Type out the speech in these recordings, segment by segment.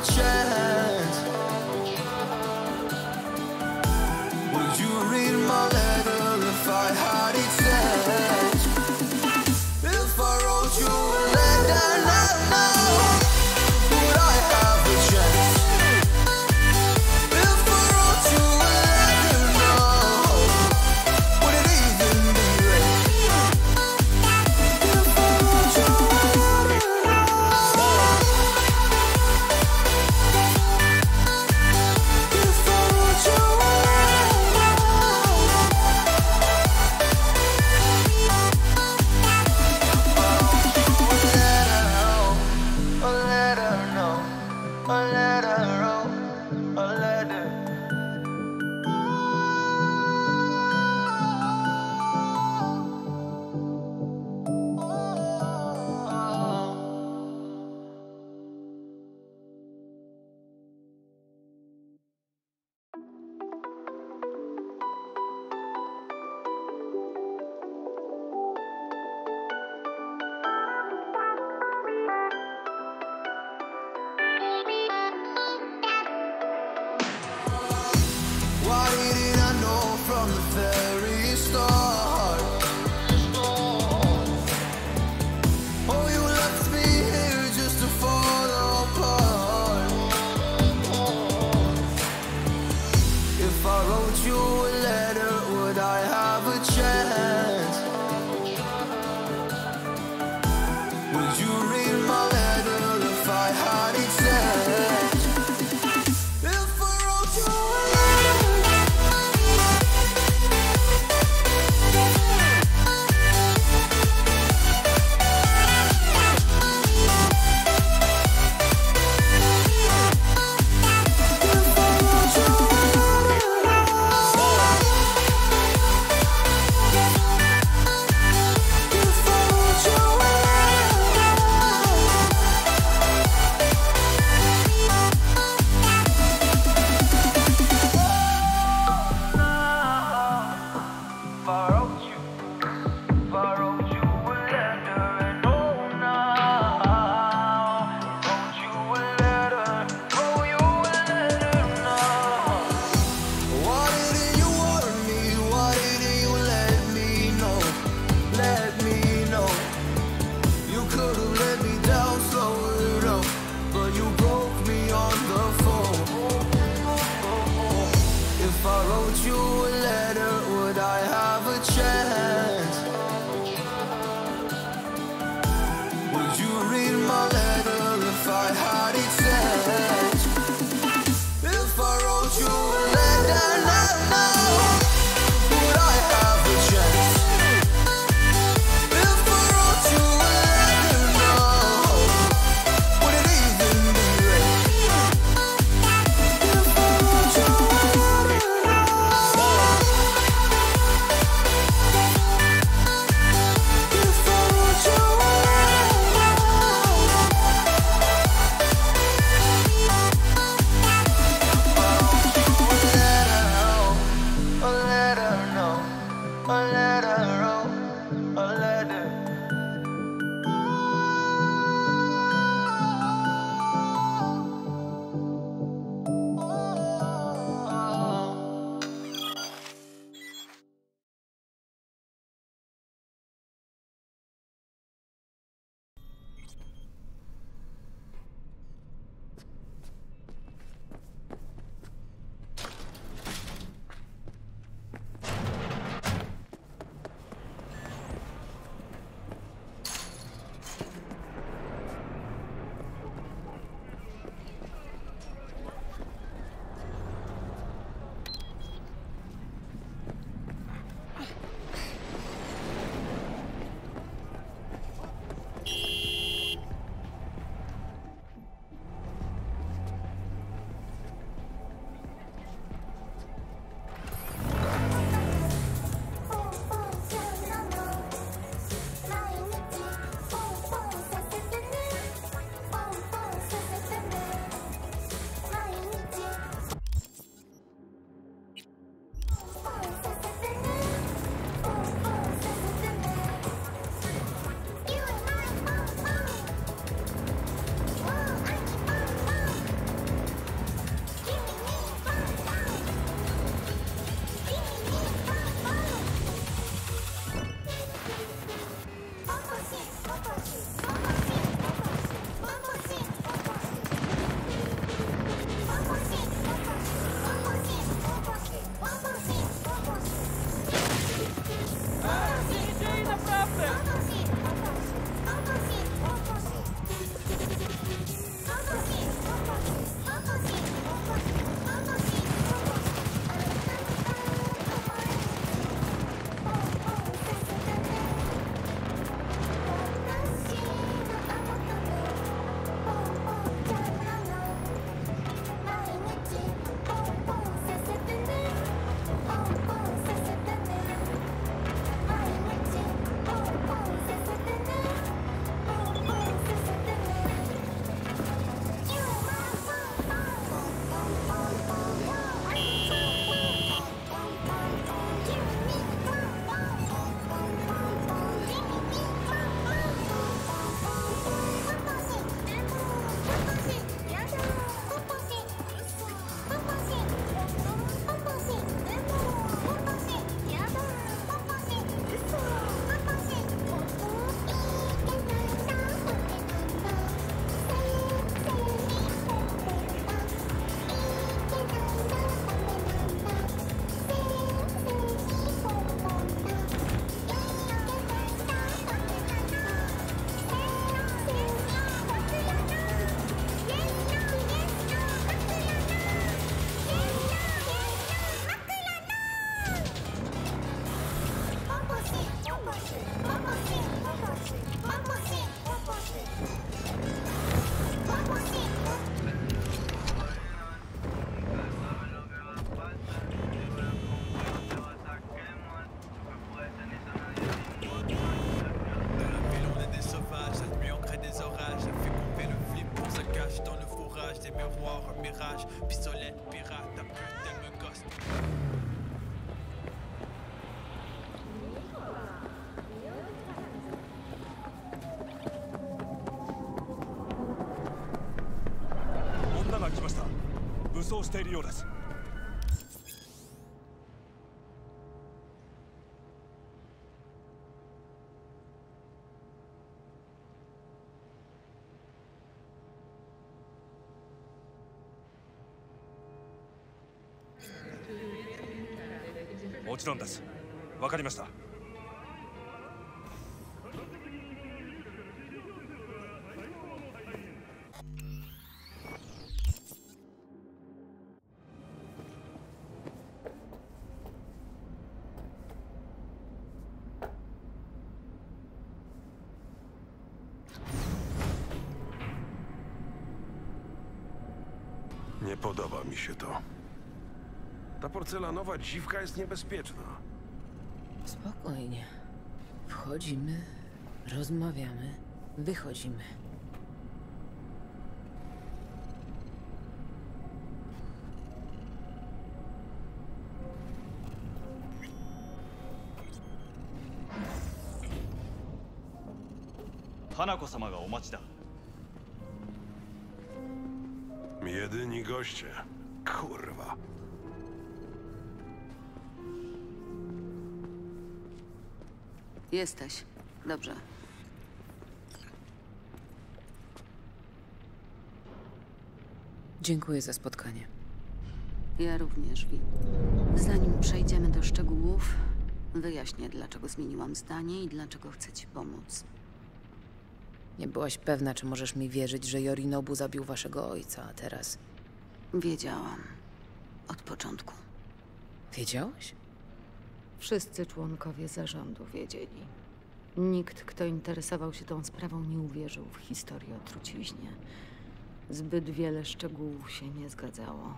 chance, would you read my letter if I had it sent? If I wrote you a letter now, would I have a chance? If I wrote you a letter now, would it even be read? If I wrote you a letter now, if I wrote you a letter now, a letter, a letter. les miroirs, un mirage, pistolet, pirate, ta pute, elle me gosse. もちろんです。わかりました。 Nie podoba mi się to. Ta porcelanowa dziwka jest niebezpieczna. Spokojnie. Wchodzimy, rozmawiamy, wychodzimy. Hanako-sama ga omachi da. Jedyni goście. Kurwa. Jesteś. Dobrze. Dziękuję za spotkanie. Ja również, Vi. Zanim przejdziemy do szczegółów, wyjaśnię, dlaczego zmieniłam zdanie i dlaczego chcę ci pomóc. Nie byłaś pewna, czy możesz mi wierzyć, że Yorinobu zabił waszego ojca, a teraz... Wiedziałam. Od początku. Wiedziałaś? Wszyscy członkowie zarządu wiedzieli. Nikt, kto interesował się tą sprawą, nie uwierzył w historię o truciźnie. Zbyt wiele szczegółów się nie zgadzało.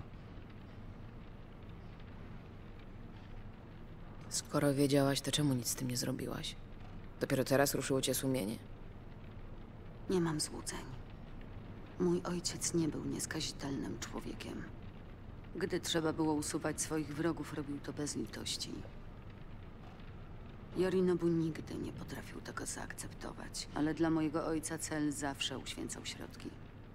Skoro wiedziałaś, to czemu nic z tym nie zrobiłaś? Dopiero teraz ruszyło cię sumienie? Nie mam złudzeń. Mój ojciec nie był nieskazitelnym człowiekiem. Gdy trzeba było usuwać swoich wrogów, robił to bez litości. Yorinobu nigdy nie potrafił tego zaakceptować, ale dla mojego ojca cel zawsze uświęcał środki.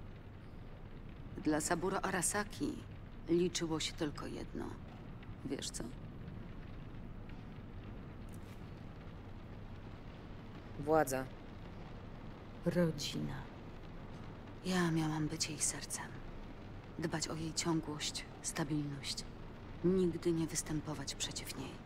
Dla Saburo Arasaki liczyło się tylko jedno. Wiesz co? Władza. Rodzina. Ja miałam być jej sercem. Dbać o jej ciągłość, stabilność. Nigdy nie występować przeciw niej.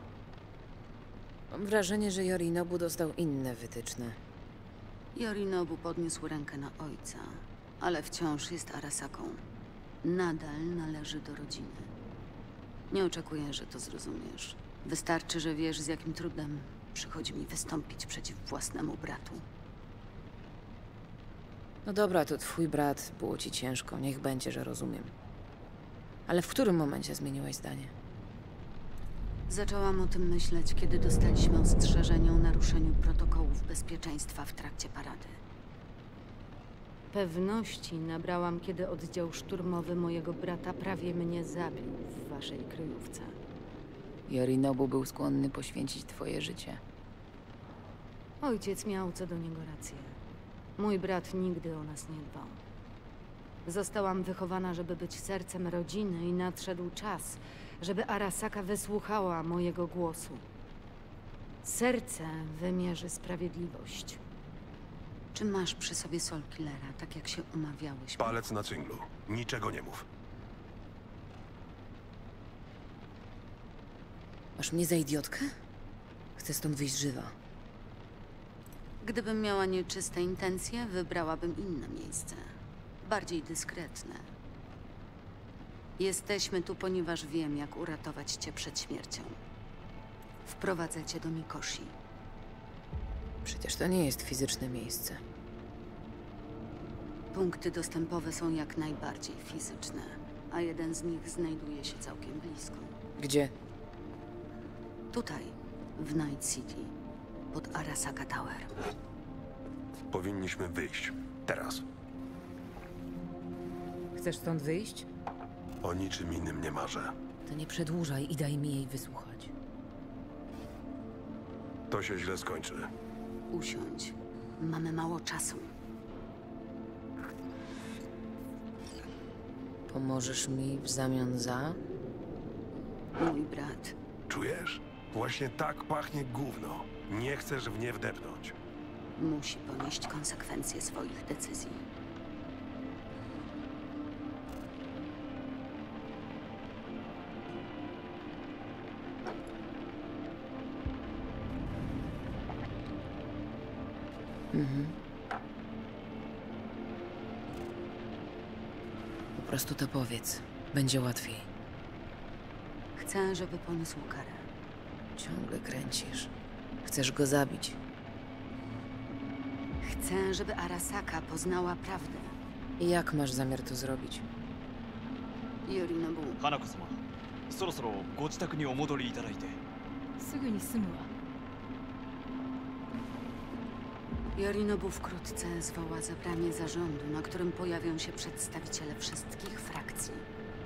Mam wrażenie, że Yorinobu dostał inne wytyczne. Yorinobu podniósł rękę na ojca, ale wciąż jest Arasaką. Nadal należy do rodziny. Nie oczekuję, że to zrozumiesz. Wystarczy, że wiesz, z jakim trudem przychodzi mi wystąpić przeciw własnemu bratu. No dobra, to twój brat, było ci ciężko, niech będzie, że rozumiem. Ale w którym momencie zmieniłaś zdanie? Zaczęłam o tym myśleć, kiedy dostaliśmy ostrzeżenie o naruszeniu protokołów bezpieczeństwa w trakcie parady. Pewności nabrałam, kiedy oddział szturmowy mojego brata prawie mnie zabił w waszej kryjówce. Yorinobu był skłonny poświęcić twoje życie. Ojciec miał co do niego rację. Mój brat nigdy o nas nie dbał. Zostałam wychowana, żeby być sercem rodziny i nadszedł czas, żeby Arasaka wysłuchała mojego głosu. Serce wymierzy sprawiedliwość. Czy masz przy sobie Soul Killera, tak jak się umawiałeś? Palec na cynglu. Niczego nie mów. Masz mnie za idiotkę? Chcę stąd wyjść żywa. Gdybym miała nieczyste intencje, wybrałabym inne miejsce. Bardziej dyskretne. Jesteśmy tu, ponieważ wiem, jak uratować cię przed śmiercią. Wprowadzę cię do Mikoshi. Przecież to nie jest fizyczne miejsce. Punkty dostępowe są jak najbardziej fizyczne, a jeden z nich znajduje się całkiem blisko. Gdzie? Tutaj, w Night City, pod Arasaka Tower. Powinniśmy wyjść. Teraz. Chcesz stąd wyjść? O niczym innym nie marzę. To nie przedłużaj i daj mi jej wysłuchać. To się źle skończy. Usiądź. Mamy mało czasu. Pomożesz mi w zamian za? Mój brat. Czujesz? Właśnie tak pachnie gówno. Nie chcesz w nie wdepnąć. Musi ponieść konsekwencje swoich decyzji. Po prostu to powiedz. Będzie łatwiej. Chcę, żeby poniósł karę. Ciągle kręcisz. Chcesz go zabić. Chcę, żeby Arasaka poznała prawdę. I jak masz zamiar to zrobić? Yorinobu, 花子様そろそろご自宅にお戻りいただいてすぐに済むわ。 Yorinobu wkrótce zwoła zebranie zarządu, na którym pojawią się przedstawiciele wszystkich frakcji.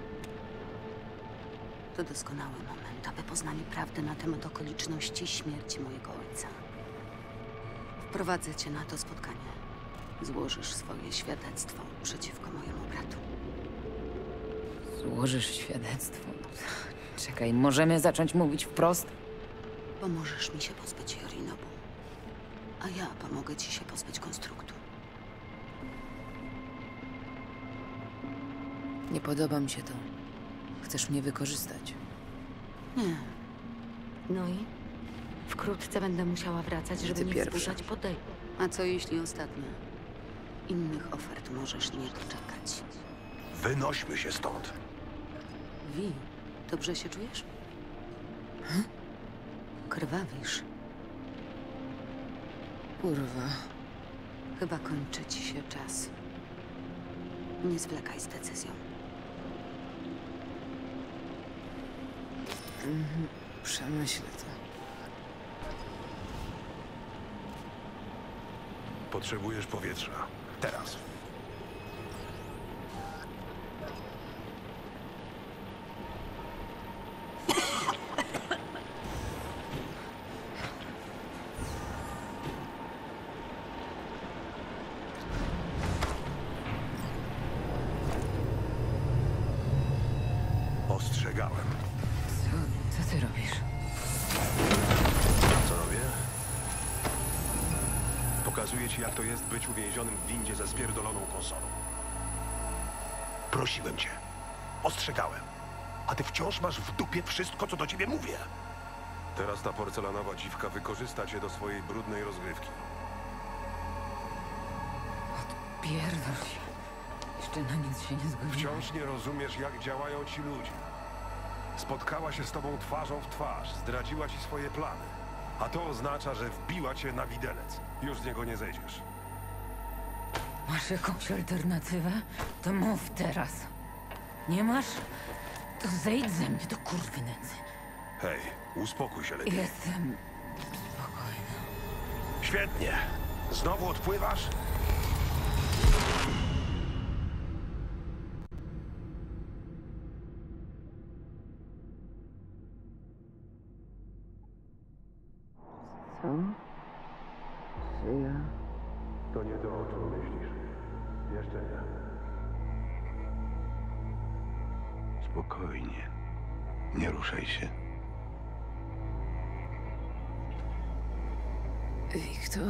To doskonały moment, aby poznali prawdę na temat okoliczności śmierci mojego ojca. Wprowadzę cię na to spotkanie. Złożysz swoje świadectwo przeciwko mojemu bratu. Złożysz świadectwo. Czekaj, możemy zacząć mówić wprost? Pomożesz mi się pozbyć Yorinobu, a ja pomogę ci się pozbyć konstruktu. Nie podoba mi się to. Chcesz mnie wykorzystać. Nie, No i? Wkrótce będę musiała wracać, żeby Ty nie pierwsza. wzbudzać podejrzeń. a co jeśli ostatnia? Innych ofert możesz nie doczekać. Wynośmy się stąd. Wi, dobrze się czujesz? Krwawisz. Kurwa. Chyba kończy ci się czas. Nie zwlekaj z decyzją. Przemyślę to. Potrzebujesz powietrza. Teraz. Ostrzegałem. Co ty robisz? Co robię? Pokazuję ci, jak to jest być uwięzionym w windzie ze spierdoloną konsolą. Prosiłem cię. Ostrzegałem. A ty wciąż masz w dupie wszystko, co do ciebie mówię. Teraz ta porcelanowa dziwka wykorzysta cię do swojej brudnej rozgrywki. Pierdol się. Jeszcze na nic się nie zgodziłem. Wciąż nie rozumiesz, jak działają ci ludzie. Spotkała się z tobą twarzą w twarz, zdradziła ci swoje plany. A to oznacza, że wbiła cię na widelec. Już z niego nie zejdziesz. Masz jakąś alternatywę? To mów teraz. Nie masz? To zejdź ze mnie do kurwy nędzy. Hej, uspokój się lepiej. Jestem spokojna. Świetnie. Znowu odpływasz? Co? Czy ja... To nie to, o czym myślisz. Jeszcze nie. Spokojnie. Nie ruszaj się. Wiktor?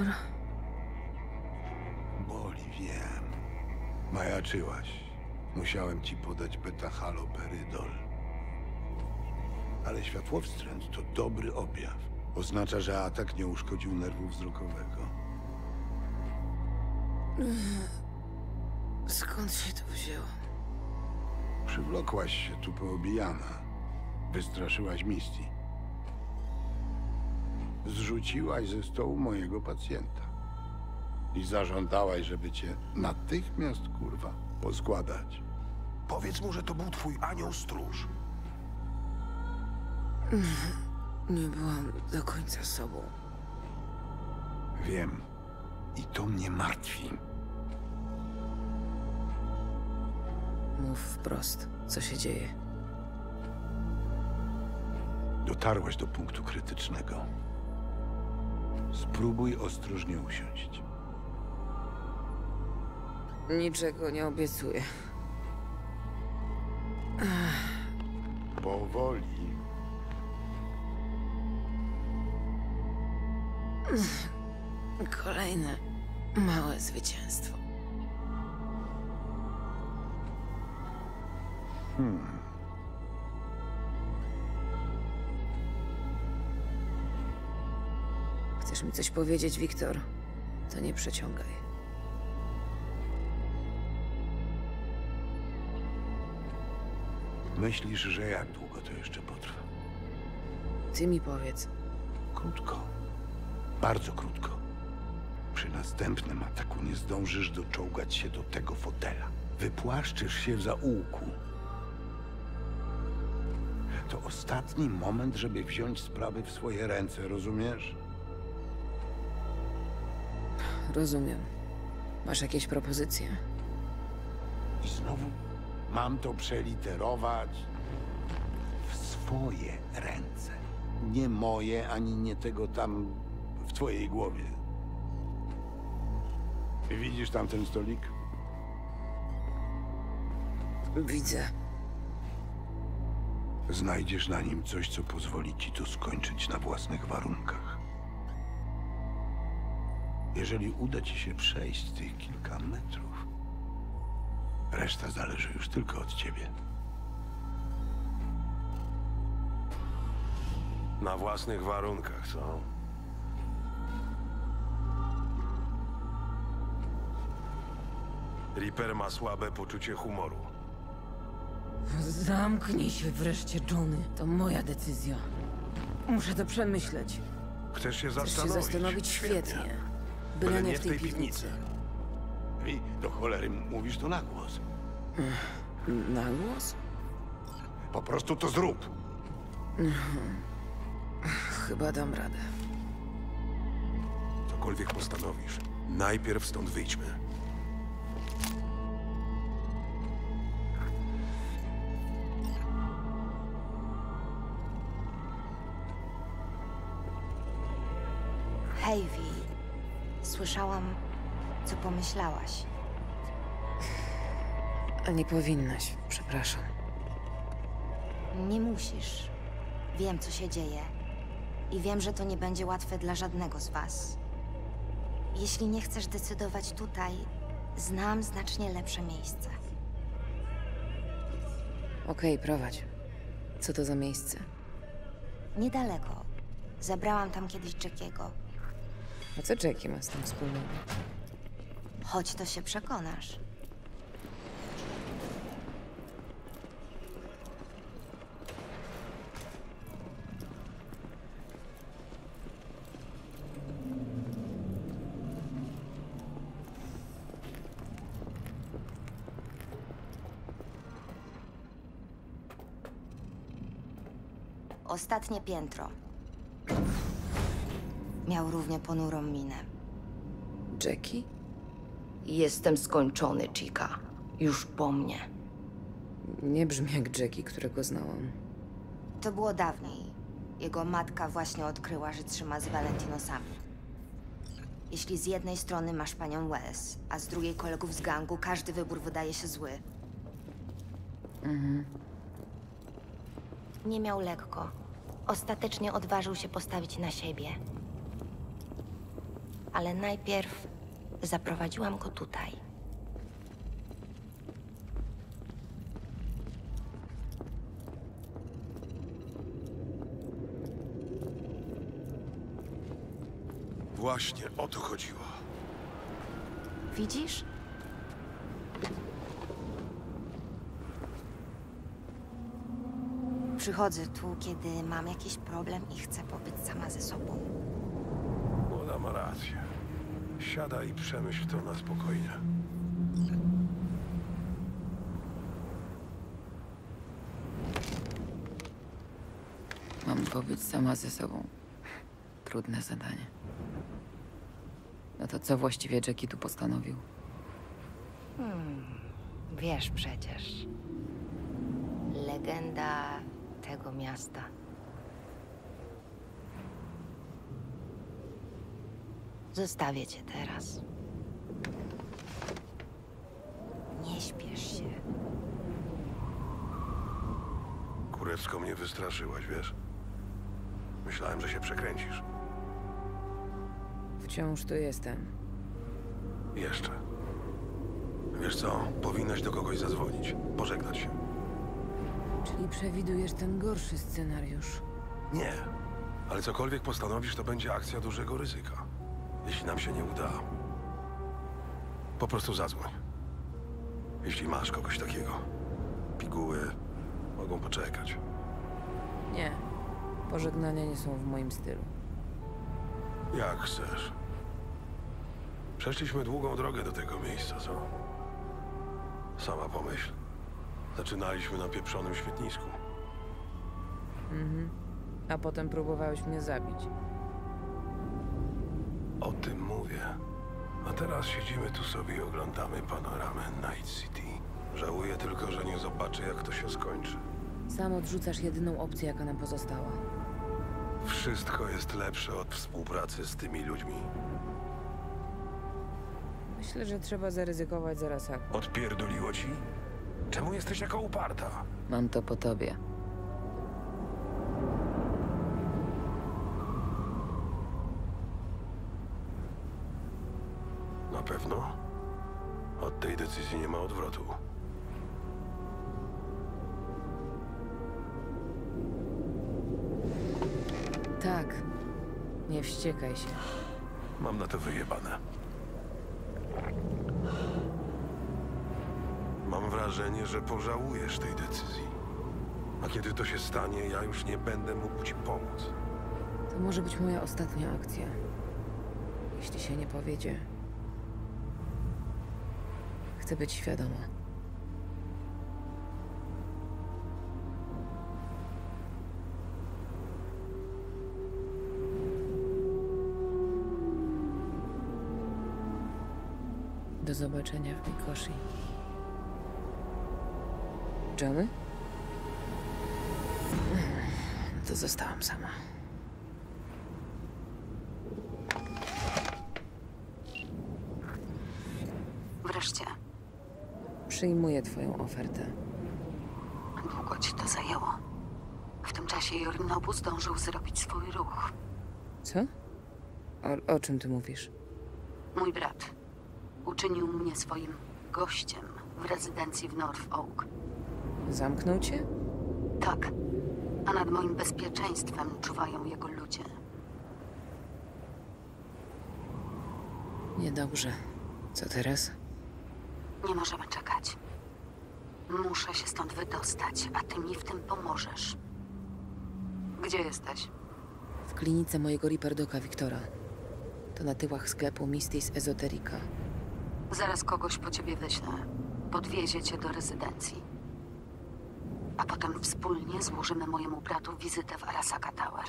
Boli, wiem. Majaczyłaś. Musiałem ci podać beta-haloperydol. Ale światłowstręt to dobry objaw. Oznacza, że atak nie uszkodził nerwu wzrokowego. Skąd się to wzięło? Przywlokłaś się tu poobijana. Wystraszyłaś Misty. Zrzuciłaś ze stołu mojego pacjenta. I zażądałaś, żeby cię natychmiast, kurwa, poskładać. Powiedz mu, że to był twój anioł stróż. Nie byłam do końca sobą. Wiem. I to mnie martwi. Mów wprost, co się dzieje. Dotarłaś do punktu krytycznego. Spróbuj ostrożnie usiąść. Niczego nie obiecuję. Powoli. Kolejne małe zwycięstwo. Chcesz mi coś powiedzieć, Wiktor? To nie przeciągaj. Myślisz, że jak długo to jeszcze potrwa? Ty mi powiedz. Krótko. Bardzo krótko. Przy następnym ataku nie zdążysz doczołgać się do tego fotela. Wypłaszczysz się w zaułku. To ostatni moment, żeby wziąć sprawy w swoje ręce, rozumiesz? Rozumiem. Masz jakieś propozycje? I znowu mam to przeliterować w swoje ręce. Nie moje, ani nie tego tam w twojej głowie. Widzisz tam ten stolik? Widzę. Znajdziesz na nim coś, co pozwoli ci to skończyć na własnych warunkach. Jeżeli uda ci się przejść tych kilka metrów, reszta zależy już tylko od ciebie. Na własnych warunkach, co? Reaper ma słabe poczucie humoru. Zamknij się wreszcie, Johnny. To moja decyzja. Muszę to przemyśleć. Chcesz się Chcesz się zastanowić? zastanowić świetnie. Byle nie w tej piwnicy. I do cholery mówisz to na głos. Na głos? Po prostu to zrób. Chyba dam radę. Cokolwiek postanowisz, najpierw stąd wyjdźmy. Hej, Vi. Słyszałam, co pomyślałaś. A nie powinnaś, przepraszam. Nie musisz. Wiem, co się dzieje. I wiem, że to nie będzie łatwe dla żadnego z was. Jeśli nie chcesz decydować tutaj, znam znacznie lepsze miejsce. Okej, prowadź. Co to za miejsce? Niedaleko. Zabrałam tam kiedyś Jackiego. A co Jackie ma z tym wspólnego? Chodź, to się przekonasz. Ostatnie piętro. Miał równie ponurą minę. Jackie? Jestem skończony, Chica. Już po mnie. Nie brzmi jak Jackie, którego znałam. To było dawniej. Jego matka właśnie odkryła, że trzyma z Valentinosami. Jeśli z jednej strony masz panią Wells, a z drugiej kolegów z gangu, każdy wybór wydaje się zły. Nie miał lekko. Ostatecznie odważył się postawić na siebie. Ale najpierw zaprowadziłam go tutaj. Właśnie o to chodziło. Widzisz? Przychodzę tu, kiedy mam jakiś problem i chcę pobyć sama ze sobą. Młoda ma rację. Siadaj i przemyśl to na spokojnie. Mam pobyć sama ze sobą. Trudne zadanie. No to co właściwie Jackie tu postanowił? Wiesz przecież. Legenda tego miasta. Zostawię cię teraz. Nie śpiesz się. Kurewsko mnie wystraszyłaś, wiesz? Myślałem, że się przekręcisz. Wciąż tu jestem. Jeszcze. Wiesz co? Powinnaś do kogoś zadzwonić. Pożegnać się. Czyli przewidujesz ten gorszy scenariusz? Nie. Ale cokolwiek postanowisz, to będzie akcja dużego ryzyka. Jeśli nam się nie uda, po prostu zadzwoń. Jeśli masz kogoś takiego. Piguły mogą poczekać. Nie. Pożegnania nie są w moim stylu. Jak chcesz. Przeszliśmy długą drogę do tego miejsca, co? Sama pomyśl. Zaczynaliśmy na pieprzonym świetnisku. Mhm. A potem próbowałeś mnie zabić. O tym mówię. A teraz siedzimy tu sobie i oglądamy panoramę Night City. Żałuję tylko, że nie zobaczę, jak to się skończy. Sam odrzucasz jedyną opcję, jaka nam pozostała. Wszystko jest lepsze od współpracy z tymi ludźmi. Myślę, że trzeba zaryzykować zaraz. Odpierdoliło ci? Czemu jesteś taka uparta? Mam to po tobie. Na pewno? Od tej decyzji nie ma odwrotu. Tak. Nie wściekaj się. Mam na to wyjebane. Mam wrażenie, że pożałujesz tej decyzji. A kiedy to się stanie, ja już nie będę mógł ci pomóc. To może być moja ostatnia akcja. Jeśli się nie powiedzie. Chcę być świadoma. Do zobaczenia w Mikoshi. Johnny? To zostałam sama. Wreszcie. Przyjmuję twoją ofertę. Długo ci to zajęło. W tym czasie Jorinobu zdążył zrobić swój ruch. Co? O czym ty mówisz? Mój brat uczynił mnie swoim gościem w rezydencji w North Oak. Zamknął cię? Tak. A nad moim bezpieczeństwem czuwają jego ludzie. Niedobrze. Co teraz? Nie możemy czekać. Muszę się stąd wydostać, a ty mi w tym pomożesz. Gdzie jesteś? W klinice mojego Riperdoka Wiktora. To na tyłach sklepu Misty's Esoterica. Zaraz kogoś po ciebie wyślę. Podwiezie cię do rezydencji. A potem wspólnie złożymy mojemu bratu wizytę w Arasaka Tower.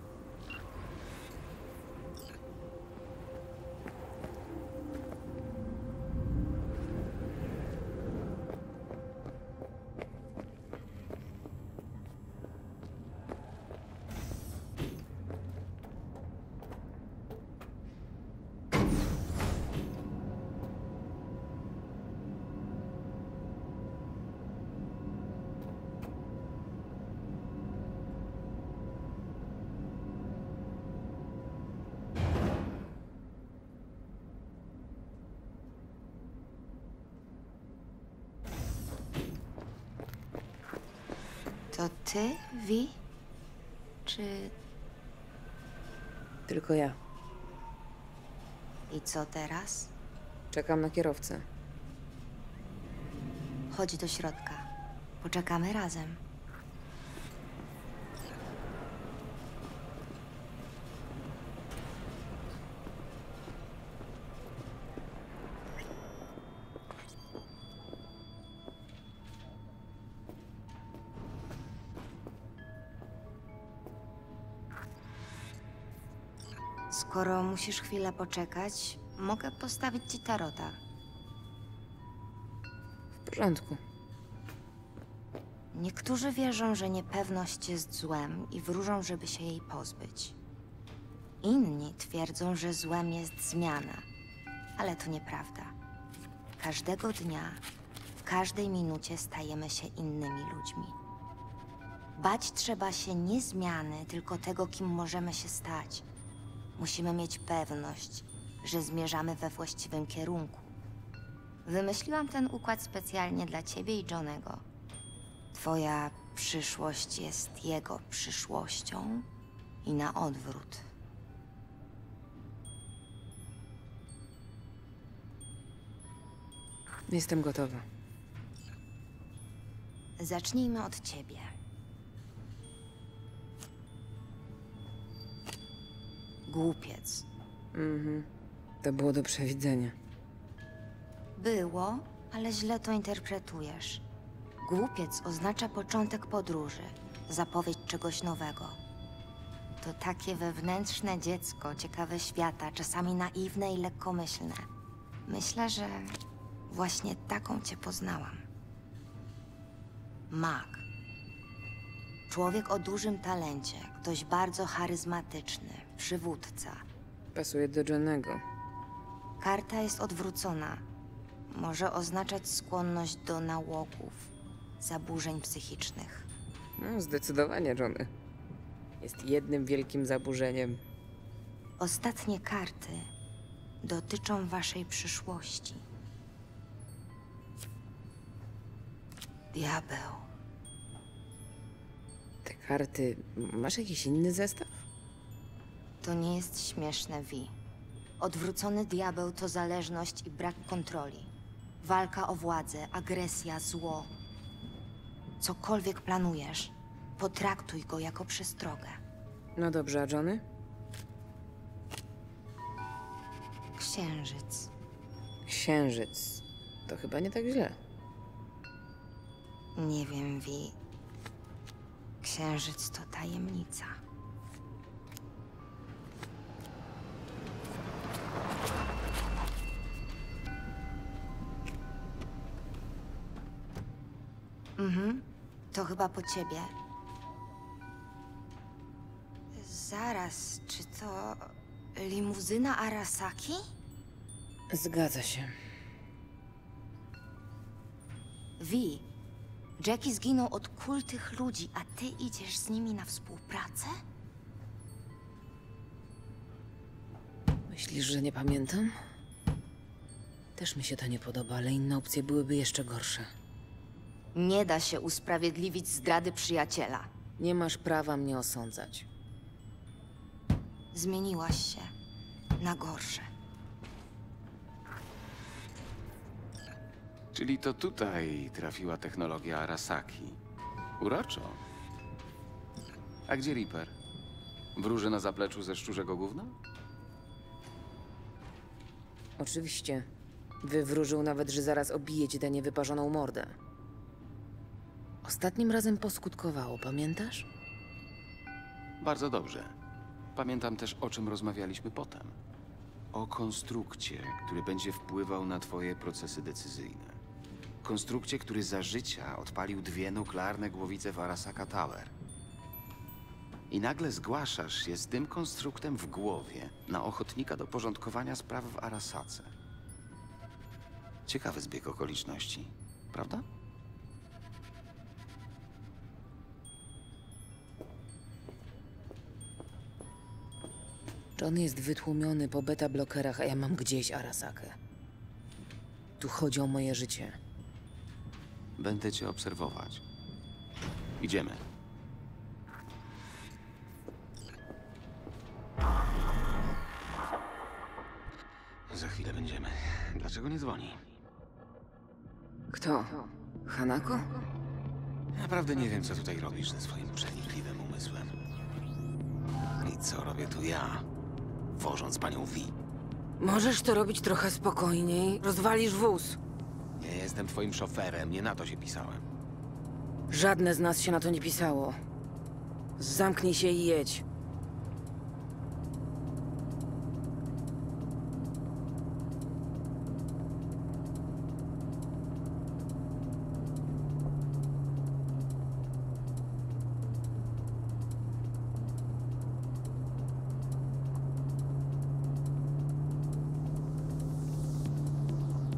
To ty, Vi? Czy... Tylko ja. I co teraz? Czekam na kierowcę. Chodź do środka. Poczekamy razem. Skoro musisz chwilę poczekać, mogę postawić ci tarota. W porządku. Niektórzy wierzą, że niepewność jest złem i wróżą, żeby się jej pozbyć. Inni twierdzą, że złem jest zmiana, ale to nieprawda. Każdego dnia, w każdej minucie stajemy się innymi ludźmi. Bać trzeba się nie zmiany, tylko tego, kim możemy się stać. Musimy mieć pewność, że zmierzamy we właściwym kierunku. Wymyśliłam ten układ specjalnie dla ciebie i Johnego. Twoja przyszłość jest jego przyszłością i na odwrót. Jestem gotowa. Zacznijmy od ciebie. Głupiec. To było do przewidzenia. Było, ale źle to interpretujesz. Głupiec oznacza początek podróży, zapowiedź czegoś nowego. To takie wewnętrzne dziecko, ciekawe świata, czasami naiwne i lekkomyślne. Myślę, że właśnie taką cię poznałam. Mag. Człowiek o dużym talencie, ktoś bardzo charyzmatyczny, przywódca. Pasuje do Johnego. Karta jest odwrócona. Może oznaczać skłonność do nałogów, zaburzeń psychicznych. No, zdecydowanie Johnny. Jest jednym wielkim zaburzeniem. Ostatnie karty dotyczą waszej przyszłości. Diabeł. Te karty... Masz jakiś inny zestaw? To nie jest śmieszne, Vi. Odwrócony diabeł to zależność i brak kontroli. Walka o władzę, agresja, zło. Cokolwiek planujesz, potraktuj go jako przestrogę. No dobrze, a Johnny? Księżyc. Księżyc. To chyba nie tak źle. Nie wiem, Vi. Księżyc to tajemnica. To chyba po ciebie. Zaraz, czy to limuzyna Arasaki? Zgadza się. Vi, Jackie zginął od kul tych ludzi, a ty idziesz z nimi na współpracę? Myślisz, że nie pamiętam? Też mi się to nie podoba, ale inne opcje byłyby jeszcze gorsze. Nie da się usprawiedliwić zdrady przyjaciela. Nie masz prawa mnie osądzać. Zmieniłaś się na gorsze. Czyli to tutaj trafiła technologia Arasaki. Uroczo. A gdzie Reaper? Wróży na zapleczu ze szczurzego gówna? Oczywiście. Wywróżył nawet, że zaraz obije ci tę niewyparzoną mordę. Ostatnim razem poskutkowało, pamiętasz? Bardzo dobrze. Pamiętam też, o czym rozmawialiśmy potem. O konstrukcie, który będzie wpływał na twoje procesy decyzyjne. Konstrukcie, który za życia odpalił 2 nuklearne głowice w Arasaka Tower. I nagle zgłaszasz się z tym konstruktem w głowie na ochotnika do porządkowania spraw w Arasace. Ciekawy zbieg okoliczności, prawda? John jest wytłumiony po beta-blokerach, a ja mam gdzieś Arasakę. Tu chodzi o moje życie. Będę cię obserwować. Idziemy. Za chwilę będziemy. Dlaczego nie dzwoni? Kto? Hanako? Naprawdę nie wiem, co tutaj robisz ze swoim przenikliwym umysłem. I co robię tu ja, wożąc panią Vi? Możesz to robić trochę spokojniej. Rozwalisz wóz. Nie jestem twoim szoferem, nie na to się pisałem. Żadne z nas się na to nie pisało. Zamknij się i jedź.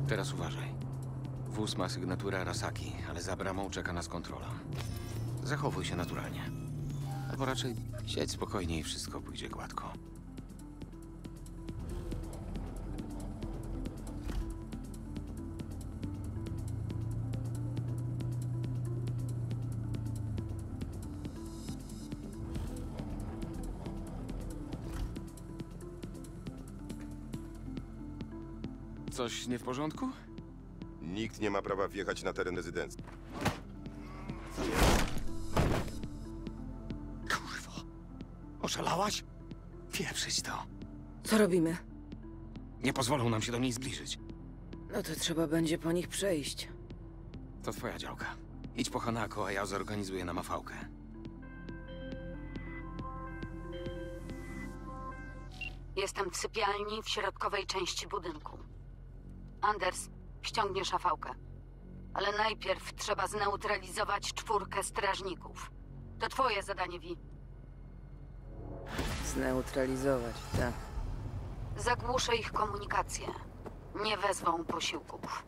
Teraz uważaj. Wóz ma sygnaturę Arasaki, ale za bramą czeka nas kontrola. Zachowuj się naturalnie. Albo raczej siedź spokojnie i wszystko pójdzie gładko. Coś nie w porządku? Nikt nie ma prawa wjechać na teren rezydencji. Kurwa. Oszalałaś? Pieprzyć to. Co robimy? Nie pozwolą nam się do niej zbliżyć. No to trzeba będzie po nich przejść. To twoja działka. Idź po Hanako, a ja zorganizuję nam afałkę. Jestem w sypialni w środkowej części budynku. Anders, ściągniesz szafałkę. Ale najpierw trzeba zneutralizować 4 strażników. To twoje zadanie, Vi. Zneutralizować, tak. Zagłuszę ich komunikację. Nie wezwą posiłków.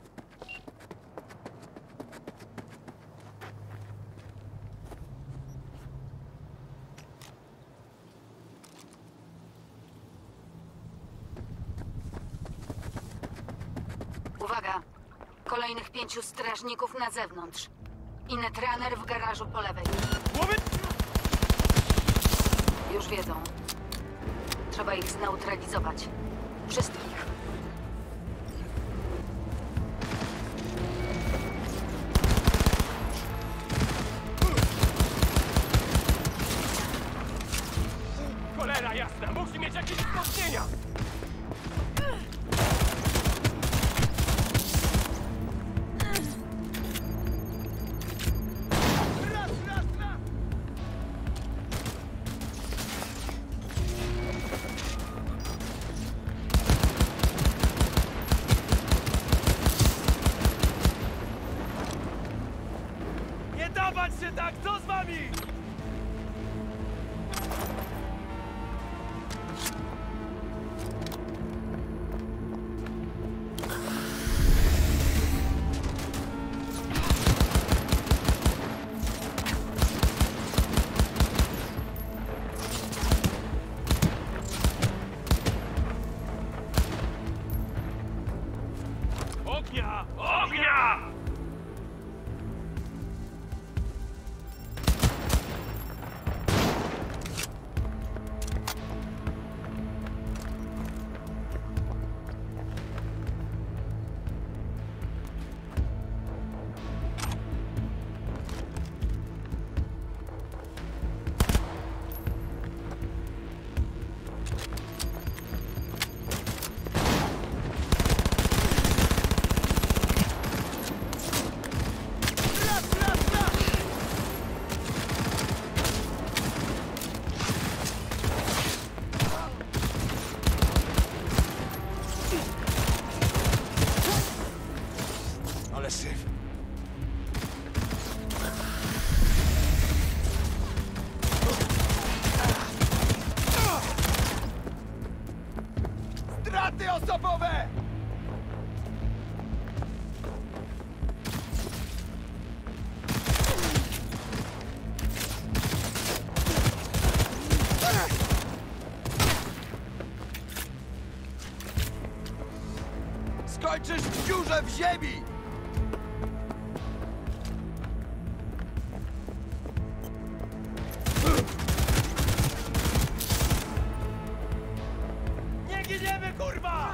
Uwaga! Kolejnych 5 strażników na zewnątrz. I netrunner w garażu po lewej. Już wiedzą. Trzeba ich zneutralizować. Wszystkich. Cholera jasna, musi mieć jakieś wzmocnienia! Nie dawać się tak, co z wami? Ognia! Ognia! Ale syf. Straty osobowe! Skończysz w dziurze w ziemi! Nie giniemy, kurwa!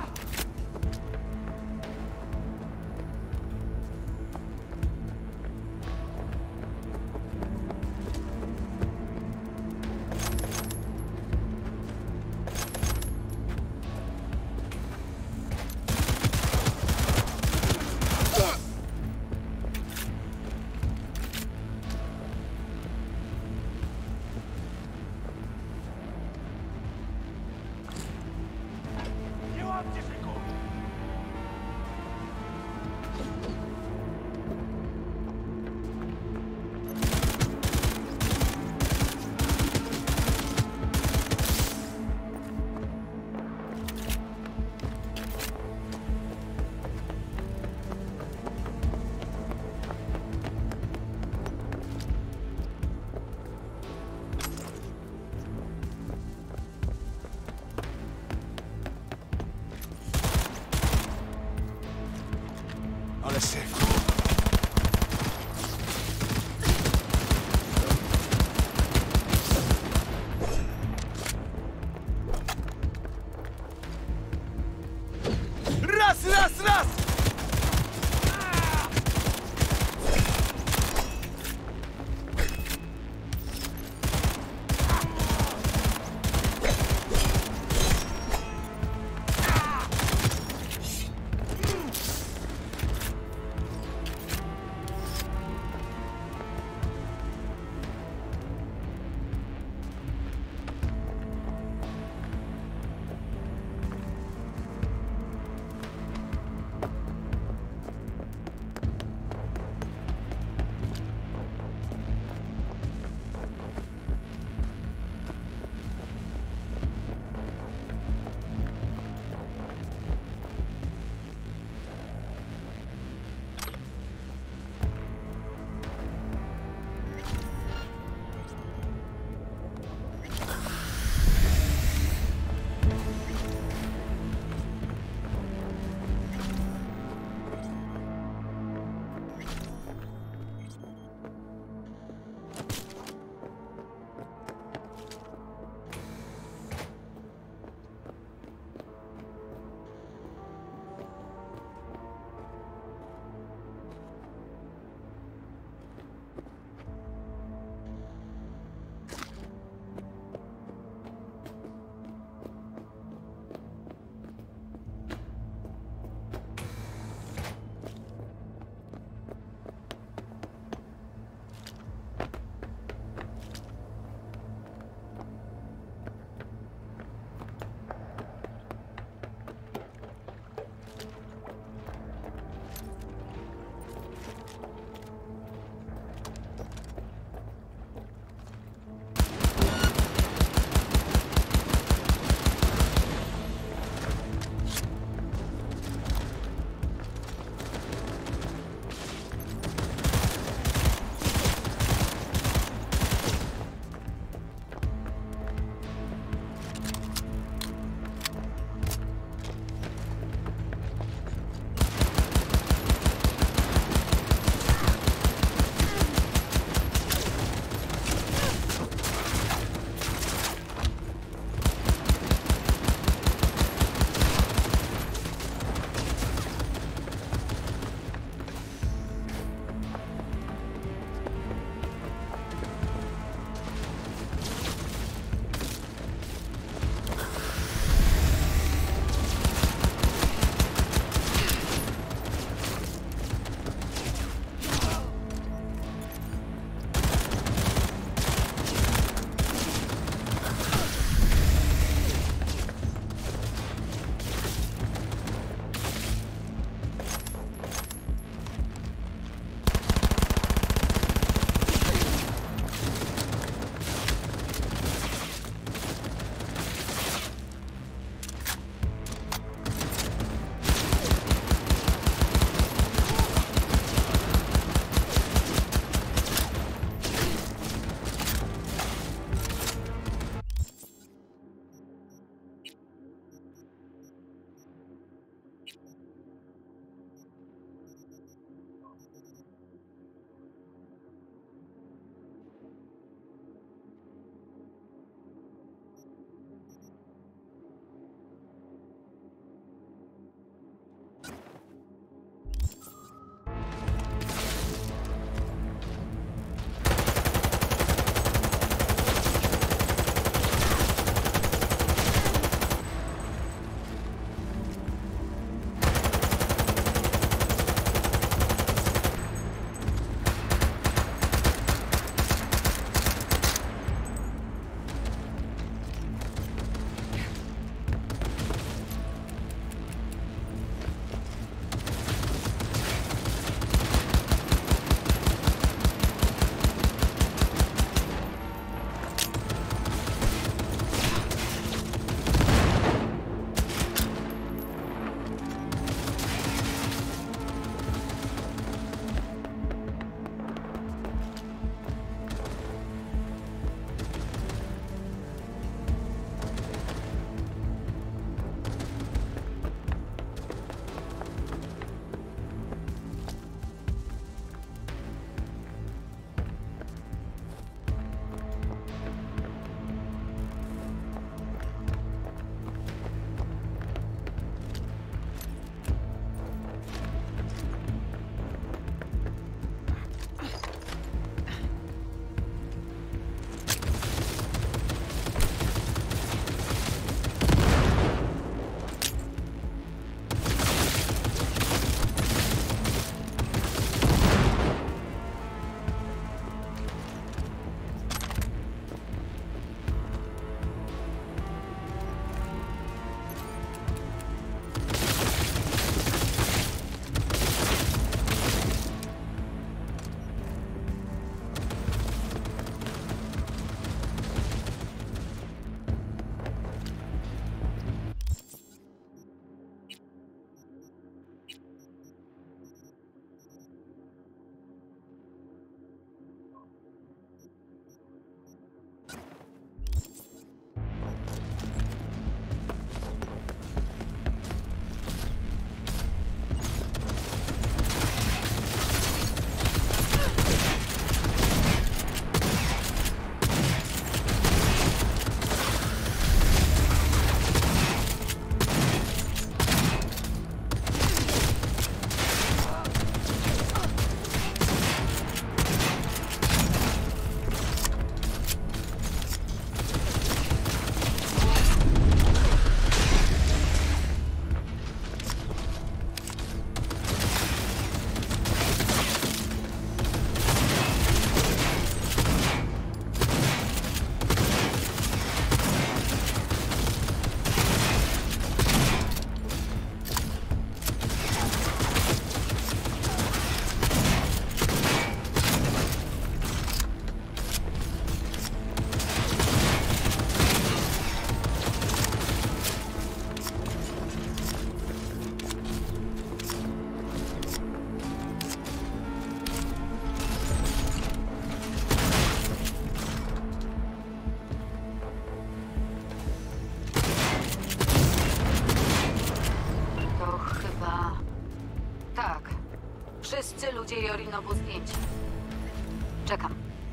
Yorinobu zdjęcie. Czekam.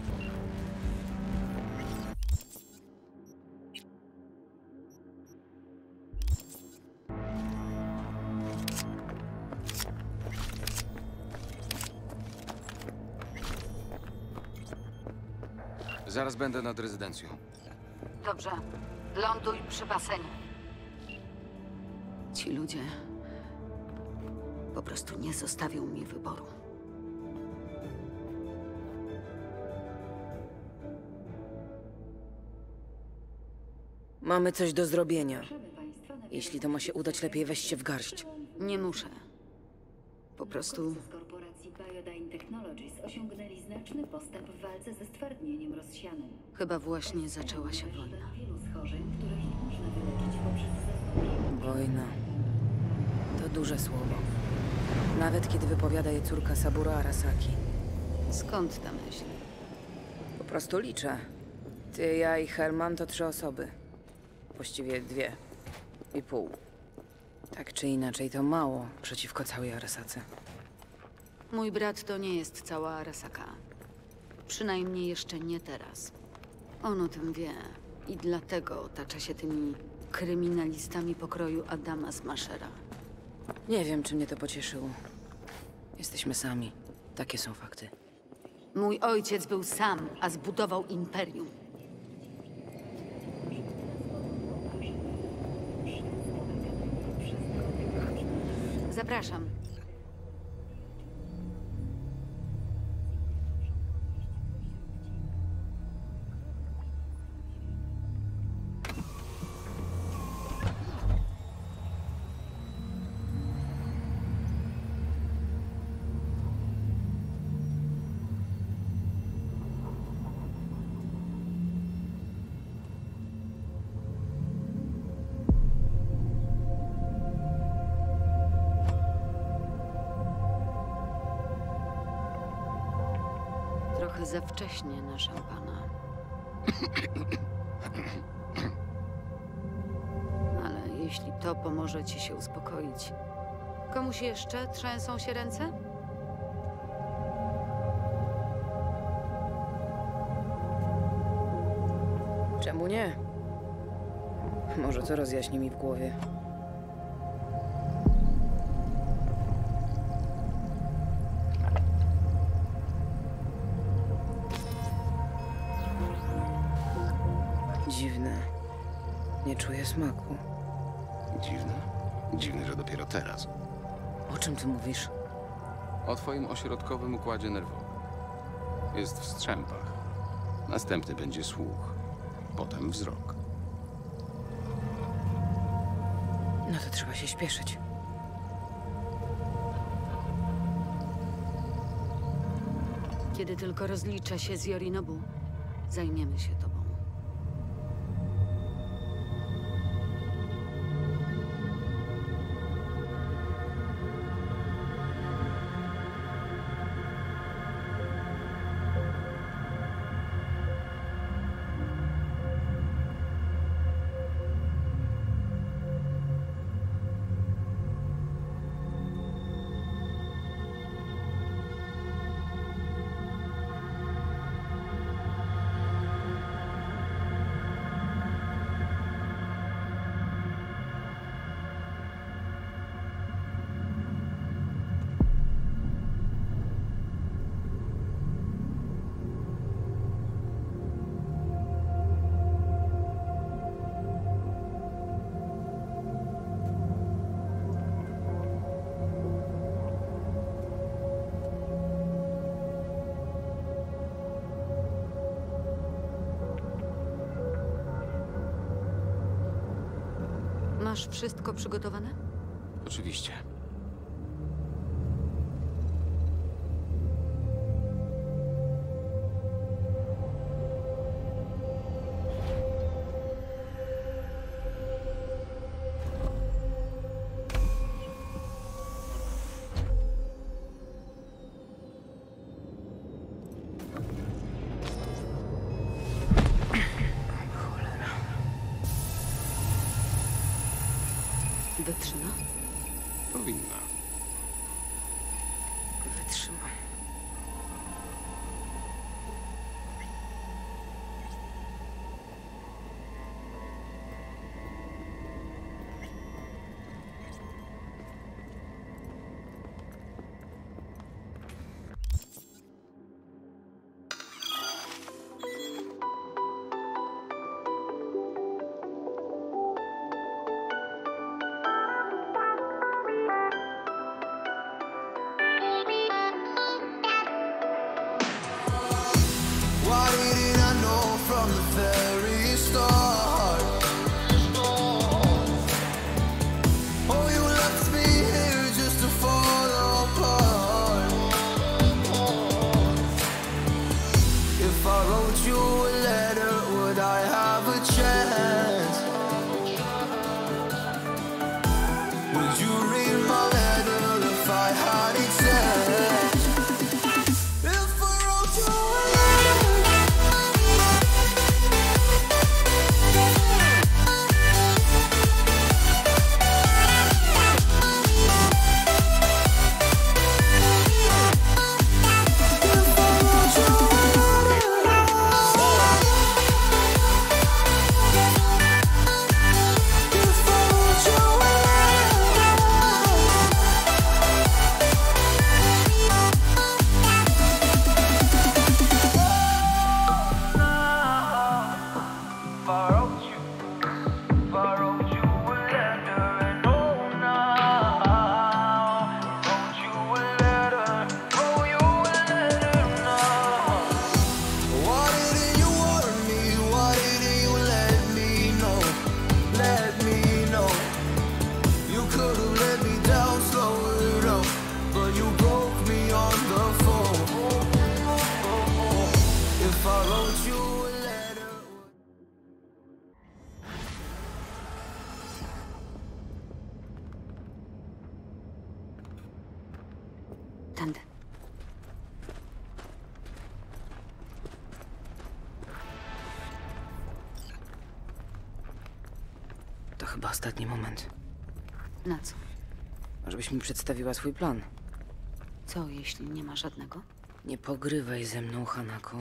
Zaraz będę nad rezydencją. Dobrze. Ląduj przy basenie. Ci ludzie po prostu nie zostawią mi wyboru. Mamy coś do zrobienia. Jeśli to ma się udać, lepiej weź się w garść. Nie muszę. Po prostu Z korporacji Biodyne Technologies osiągnęli znaczny postęp w walce ze stwardnieniem rozsianym. chyba właśnie zaczęła się wojna. Wielu schorzeń, których nie można wyleczyć poprzez zastąpienie. Wojna. To duże słowo. Nawet kiedy wypowiada je córka Saburo Arasaki. Skąd ta myśl? Po prostu liczę. Ty, ja i Herman to 3 osoby. Właściwie 2,5. Tak czy inaczej, to mało przeciwko całej Arasace. Mój brat to nie jest cała Arasaka. Przynajmniej jeszcze nie teraz. On o tym wie i dlatego otacza się tymi kryminalistami pokroju Adama Smashera. Nie wiem, czy mnie to pocieszyło. Jesteśmy sami. Takie są fakty. Mój ojciec był sam, a zbudował imperium. Zapraszam. Trochę za wcześnie na szampana. Ale jeśli to pomoże ci się uspokoić. Komuś jeszcze trzęsą się ręce? Czemu nie? Może to rozjaśni mi w głowie. Dziwne. Nie czuję smaku. Dziwne? Dziwne, że dopiero teraz. O czym ty mówisz? O twoim ośrodkowym układzie nerwowym. Jest w strzępach. Następny będzie słuch. Potem wzrok. No to trzeba się śpieszyć. Kiedy tylko rozliczę się z Yorinobu, zajmiemy się tobą. Masz wszystko przygotowane? Oczywiście. Wytrzyma? Powinna. Wytrzymam. Why didn't I know from the very start? Oh, you left me here just to fall apart. If I wrote you a letter, would I have a chance? Would you read my letter if I had it sent? If I wrote you a Tędy. To chyba ostatni moment. Na co? Żebyś mi przedstawiła swój plan. Co, jeśli nie ma żadnego? Nie pogrywaj ze mną, Hanako.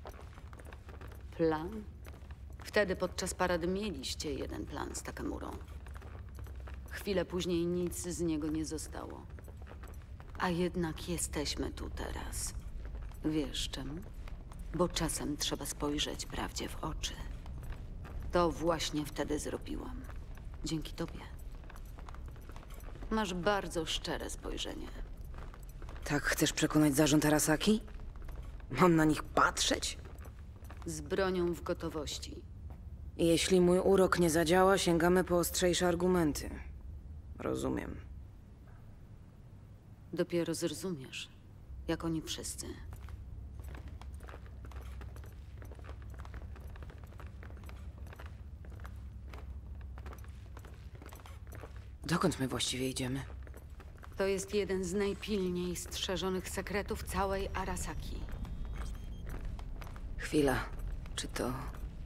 Plan? Wtedy podczas parady mieliście jeden plan z Takemurą. Chwilę później nic z niego nie zostało. A jednak jesteśmy tu teraz. Wiesz czemu? Bo czasem trzeba spojrzeć prawdzie w oczy. To właśnie wtedy zrobiłam. Dzięki tobie. Masz bardzo szczere spojrzenie. Tak chcesz przekonać zarząd Arasaki? Mam na nich patrzeć? Z bronią w gotowości. Jeśli mój urok nie zadziała, sięgamy po ostrzejsze argumenty. Rozumiem. Dopiero zrozumiesz, jak oni wszyscy. Dokąd my właściwie idziemy? To jest jeden z najpilniej strzeżonych sekretów całej Arasaki. Chwila. Czy to...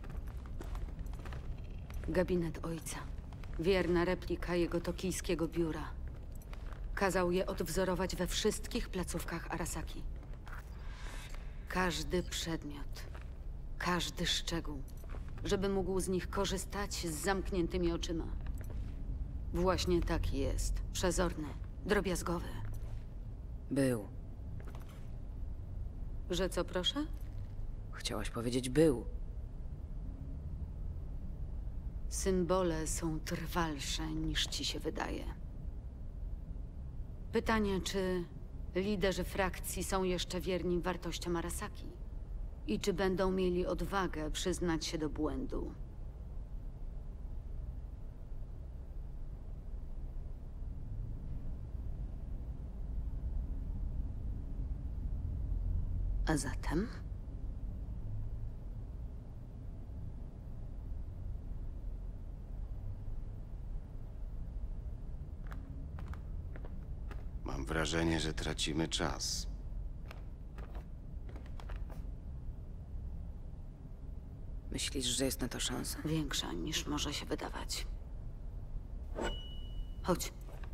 Gabinet ojca. Wierna replika jego tokijskiego biura. Kazał je odwzorować we wszystkich placówkach Arasaki. Każdy przedmiot, każdy szczegół, żeby mógł z nich korzystać z zamkniętymi oczyma. Właśnie taki jest. Przezorny, drobiazgowy. Był. Że co, proszę? Chciałaś powiedzieć był. Symbole są trwalsze niż ci się wydaje. Pytanie, czy liderzy frakcji są jeszcze wierni wartościom Arasaki? I czy będą mieli odwagę przyznać się do błędu? A zatem? Mam wrażenie, że tracimy czas. Myślisz, że jest na to szansa? Większa niż może się wydawać. Chodź.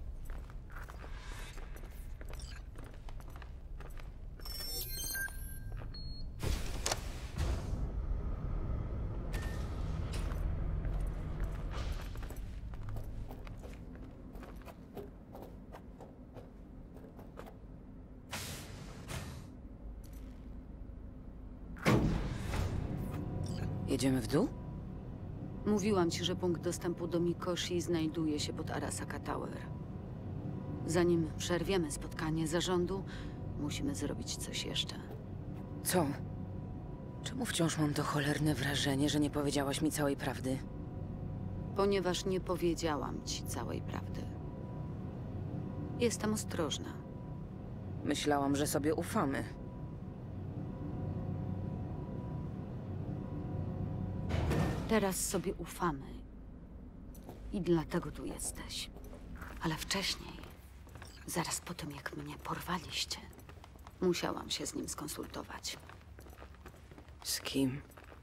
Jedziemy w dół? Mówiłam ci, że punkt dostępu do Mikoshi znajduje się pod Arasaka Tower. Zanim przerwiemy spotkanie zarządu, musimy zrobić coś jeszcze. Co? Czemu wciąż mam to cholerne wrażenie, że nie powiedziałaś mi całej prawdy? Ponieważ nie powiedziałam ci całej prawdy. Jestem ostrożna. Myślałam, że sobie ufamy. Teraz sobie ufamy. I dlatego tu jesteś. Ale wcześniej, zaraz po tym jak mnie porwaliście, musiałam się z nim skonsultować. Z kim?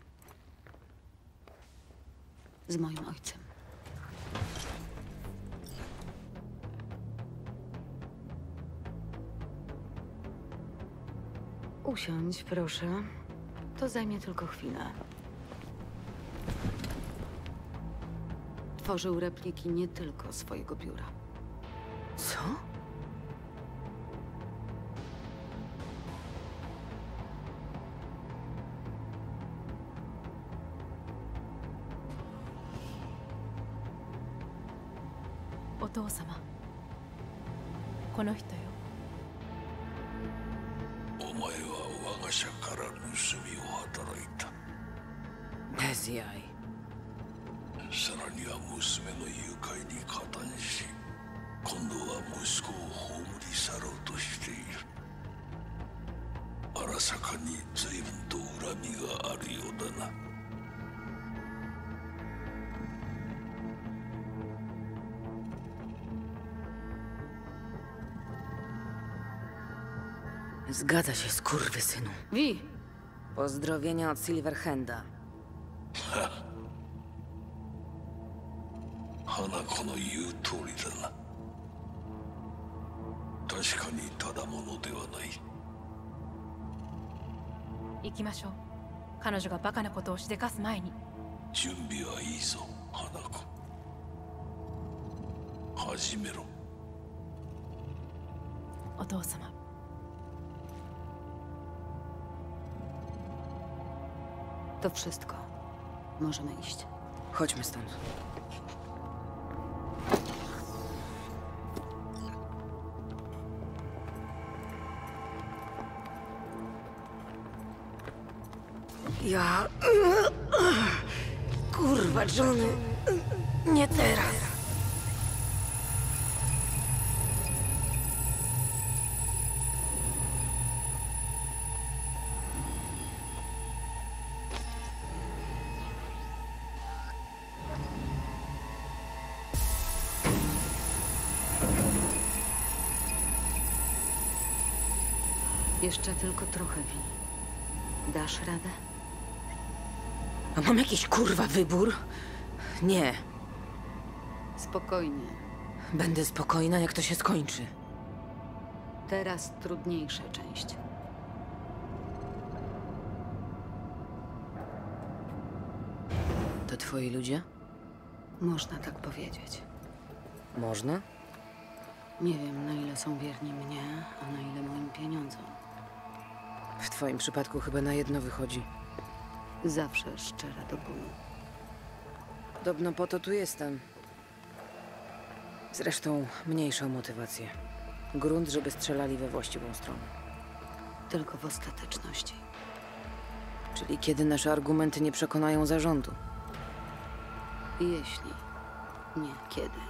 Z moim ojcem. Usiądź, proszę. To zajmie tylko chwilę. Tworzył repliki nie tylko swojego biura. Co? O父様、この人よ。 お前は我が社から盗みを働いた。 bez jaj. さらには娘の誘拐に加担し、今度は息子を葬り去ろうとしている。荒坂に随分と恨みがあるようだな。 Zgadza się, skurwysynu. Wi! Pozdrowienia od Silverhanda. 花子の言う通りだな。確かにただものではない。 行きましょう。彼女がバカなことをしでかす前に。 準備はいいぞ、花子。始めろ。 お父様。 To wszystko. Możemy iść. Chodźmy stąd. Ja... Kurwa, Johnny. Nie teraz. Jeszcze tylko trochę, Wi. Dasz radę? A mam jakiś kurwa wybór? Nie. Spokojnie. Będę spokojna, jak to się skończy. Teraz trudniejsza część. To twoi ludzie? Można tak powiedzieć. Można? Nie wiem, na ile są wierni mnie, a na ile moim pieniądzom. W twoim przypadku chyba na jedno wychodzi. Zawsze szczera do bólu. Podobno po to tu jestem. Zresztą mniejszą motywację. Grunt, żeby strzelali we właściwą stronę. Tylko w ostateczności. Czyli kiedy nasze argumenty nie przekonają zarządu. Jeśli nie, kiedy?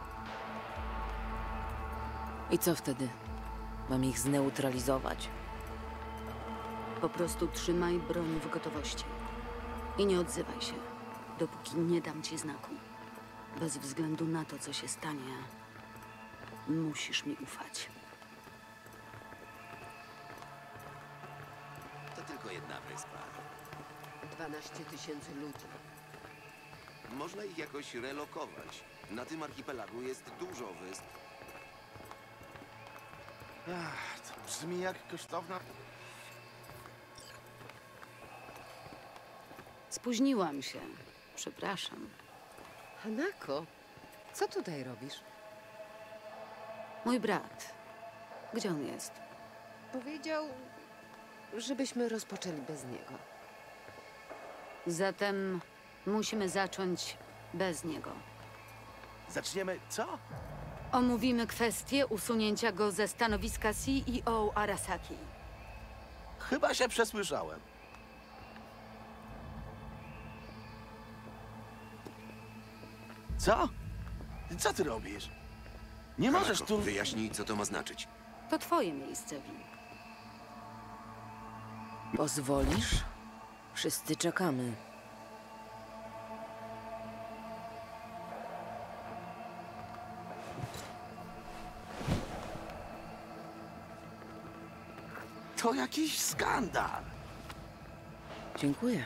I co wtedy? Mam ich zneutralizować? Po prostu trzymaj broń w gotowości. I nie odzywaj się, dopóki nie dam ci znaku. Bez względu na to, co się stanie, musisz mi ufać. To tylko jedna wyspa. 12 000 ludzi. Można ich jakoś relokować. Na tym archipelagu jest dużo wysp. To brzmi jak kosztowna... Spóźniłam się. Przepraszam. Hanako, co tutaj robisz? Mój brat. Gdzie on jest? Powiedział, żebyśmy rozpoczęli bez niego. Zatem musimy zacząć bez niego. Zaczniemy co? Omówimy kwestię usunięcia go ze stanowiska CEO Arasaki. Chyba się przesłyszałem. Co? Co ty robisz? Nie możesz tu... Wyjaśnij, co to ma znaczyć. To twoje miejsce, Vin. Pozwolisz? Wszyscy czekamy. To jakiś skandal. Dziękuję.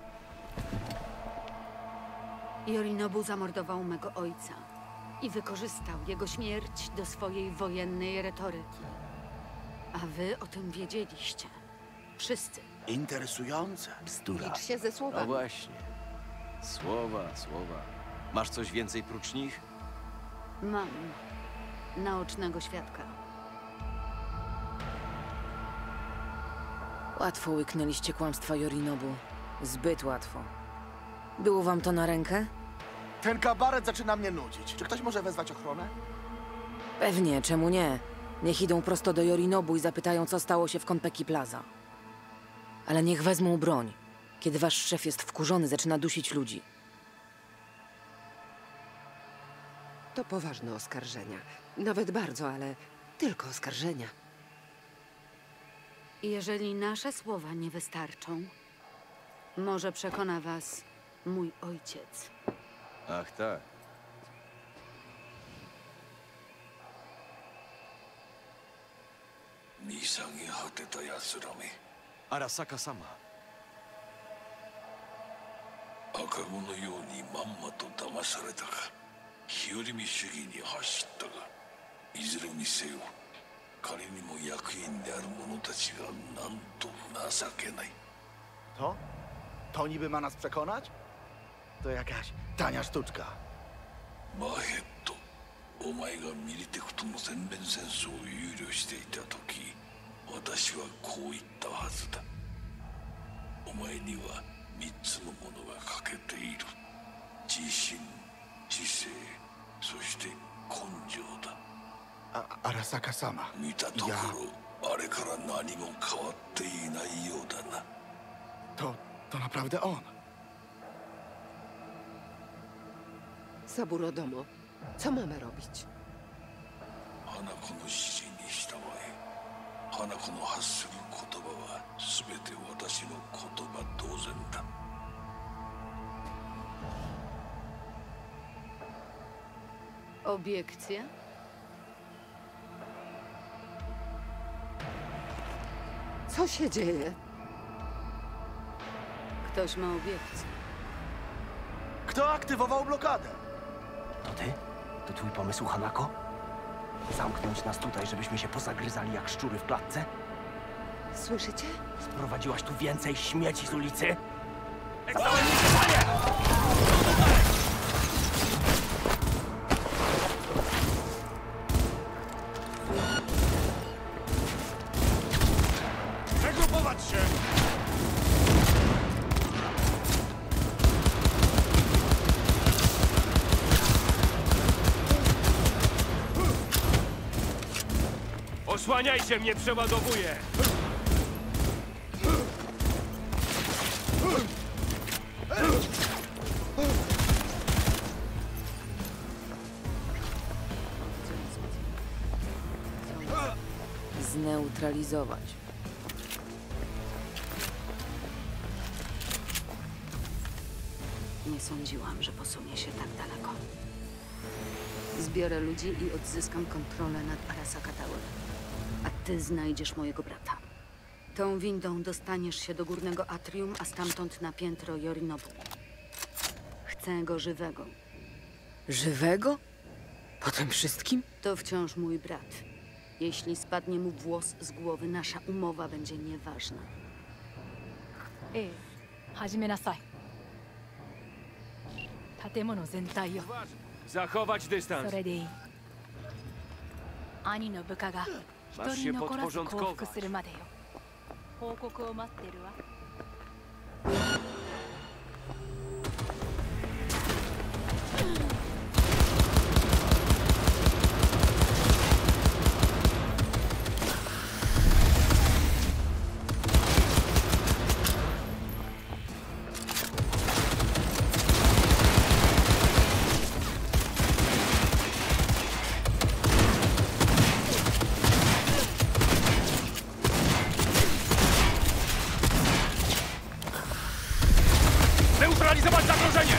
Yorinobu zamordował mego ojca i wykorzystał jego śmierć do swojej wojennej retoryki. A wy o tym wiedzieliście. Wszyscy. Interesujące. Bzdura. Licz się ze No słowami. właśnie. Słowa. Masz coś więcej prócz nich? Mam naocznego świadka. Łatwo łyknęliście kłamstwa Yorinobu. Zbyt łatwo. Było wam to na rękę? Ten kabaret zaczyna mnie nudzić. Czy ktoś może wezwać ochronę? Pewnie, czemu nie? Niech idą prosto do Yorinobu i zapytają, co stało się w Konpeki Plaza. Ale niech wezmą broń. Kiedy wasz szef jest wkurzony, zaczyna dusić ludzi. To poważne oskarżenia. Nawet bardzo, ale tylko oskarżenia. Jeżeli nasze słowa nie wystarczą, może przekona was mój ojciec. Ach tak. 미상이 헛되다 야스라미. Arasaka sama. 赤子のようにまんまと騙されたか。日和見主義に走ったが、いずれにせよ、仮にも役員である者たちがなんと情けない。 To? To niby ma nas przekonać? To jakaś tania sztuczka. マヘッド、お前がミリテクとの全面戦争を憂慮していた時、私はこう言ったはずだ。お前には3つのものが欠けている。自信、知性、そして根性だ。 Arasaka sama. 見たところ、あれから何も変わっていないようだな。 To naprawdę on. Saburo Domo, co mamy robić? 花子の指示に従え。花子の発する言葉は全て私の言葉同然だ。 Obiekcje? Co się dzieje? Ktoś ma obiekcje. Kto aktywował blokadę? To ty? To twój pomysł, Hanako? Zamknąć nas tutaj, żebyśmy się pozagryzali jak szczury w klatce? Słyszycie? Sprowadziłaś tu więcej śmieci z ulicy? Zagrupować się! Osłaniajcie mnie, przeładowuję! Zneutralizować. Nie sądziłam, że posunie się tak daleko. Zbiorę ludzi i odzyskam kontrolę nad Arasaka Tower. A ty znajdziesz mojego brata. Tą windą dostaniesz się do górnego atrium, a stamtąd na piętro Yorinobu. Chcę go żywego. Żywego? Po tym wszystkim? To wciąż mój brat. Jeśli spadnie mu włos z głowy, nasza umowa będzie nieważna. 始めなさい。建物全体を。 Zachować dystans. それでいい。兄の部下が一 Masz 人 się 残らず降伏 podporządkować. するまでよ。報告を待ってるわ。 「 Zneutralizować zagrożenie!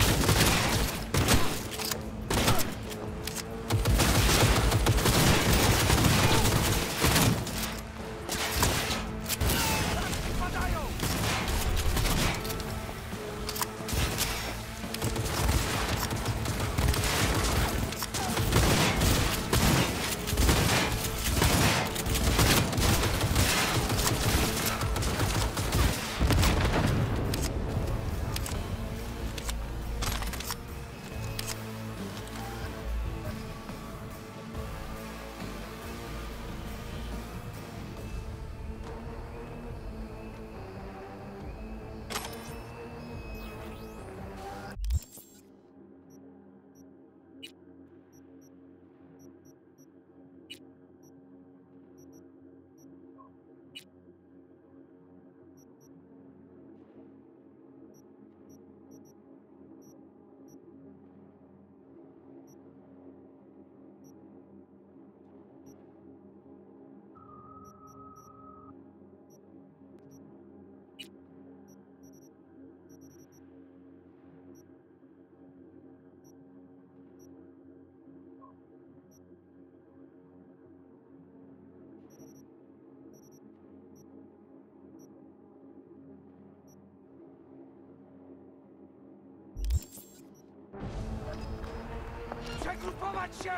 Przegrupować się!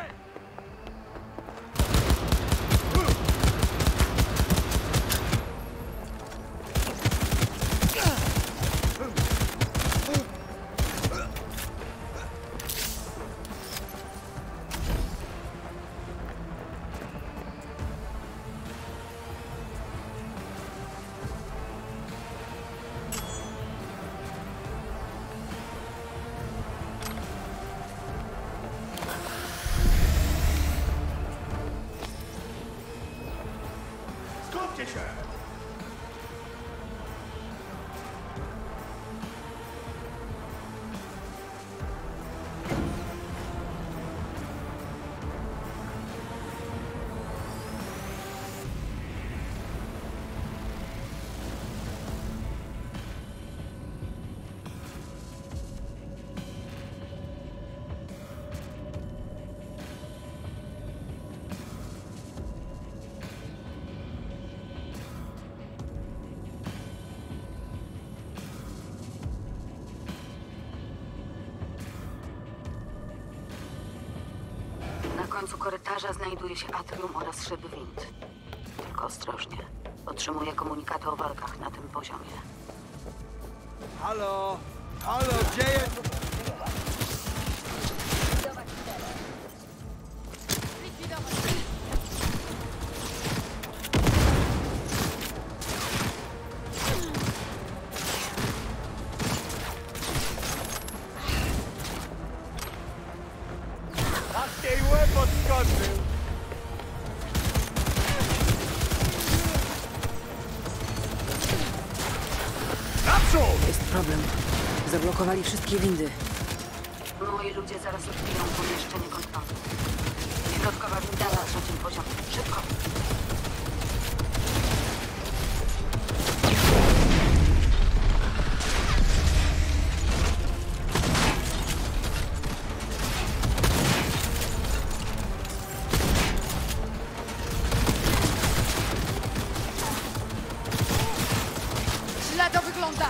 Skupcie się! Na końcu korytarza znajduje się atrium oraz szyb wind. Tylko ostrożnie. Otrzymuję komunikaty o walkach na tym poziomie. Halo! Halo, gdzie jest? Takiej łeb odskoczył! Naprzód! Jest problem. Zablokowali wszystkie windy. Moi ludzie zaraz otwieram pomieszczenie kontrolne. Środkowa winda na 3. poziomie. Szybko! Źle to wygląda!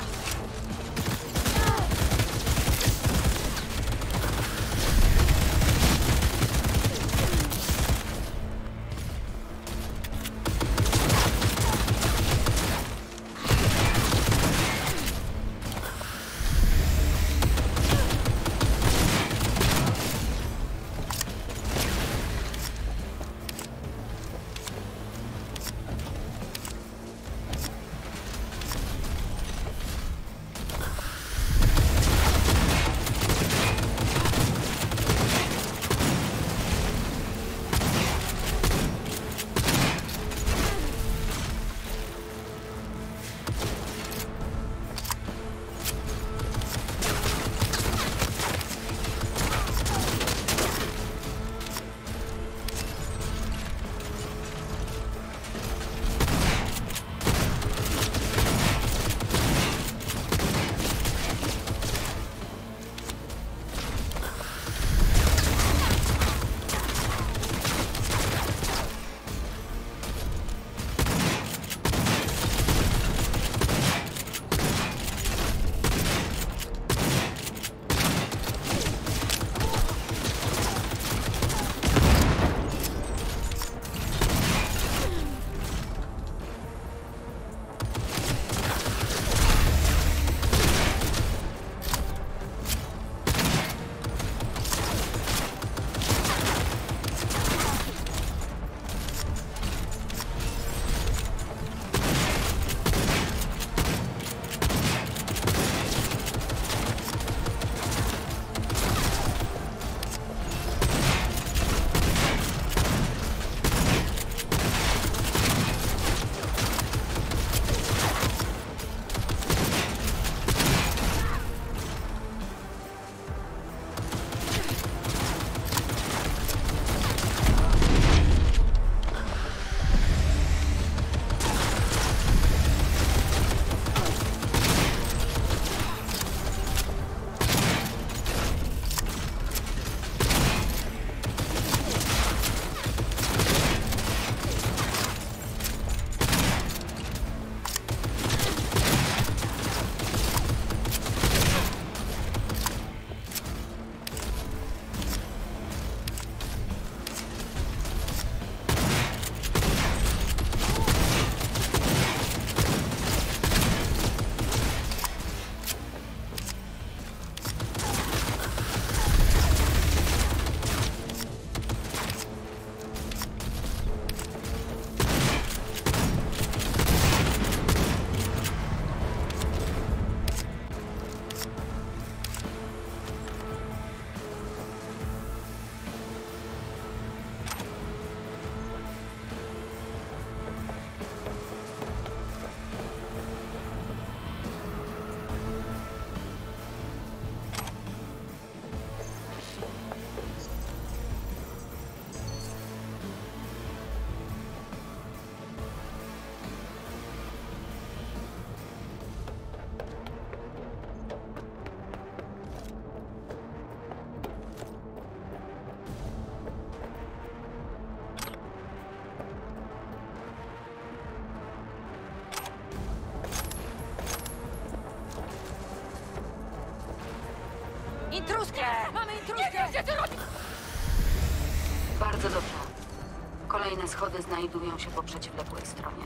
intruzkę! Mamy intruzkę! Nie wiem, co robić! Bardzo dobrze. Kolejne schody znajdują się po przeciwległej stronie.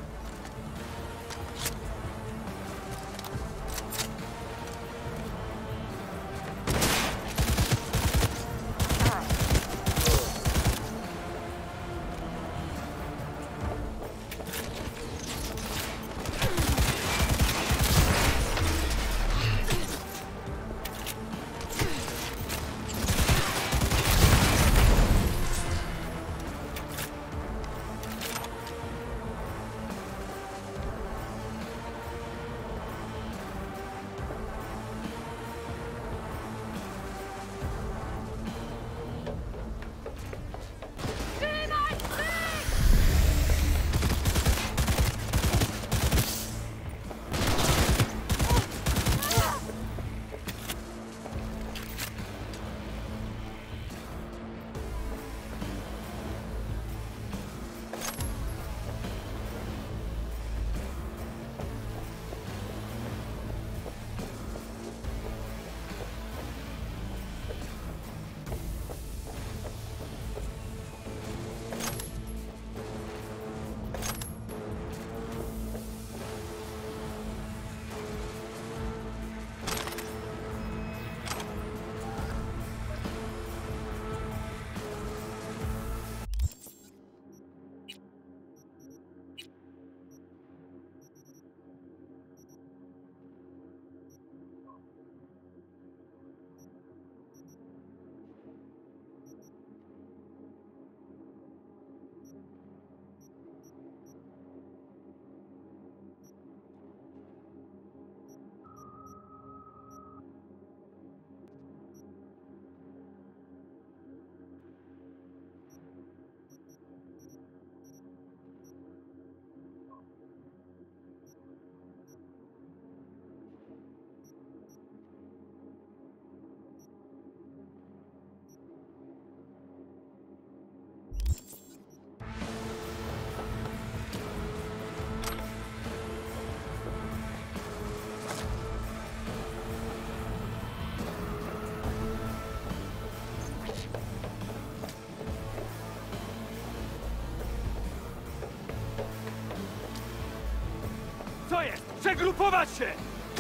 Co jest? Przegrupować się!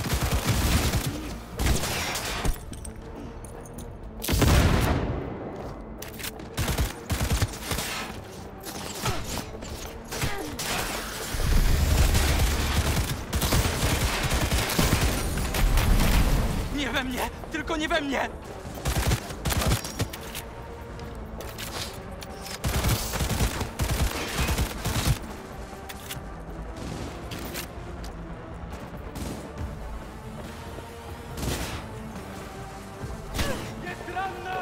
Nie we mnie! Tylko nie we mnie! Jest ranna!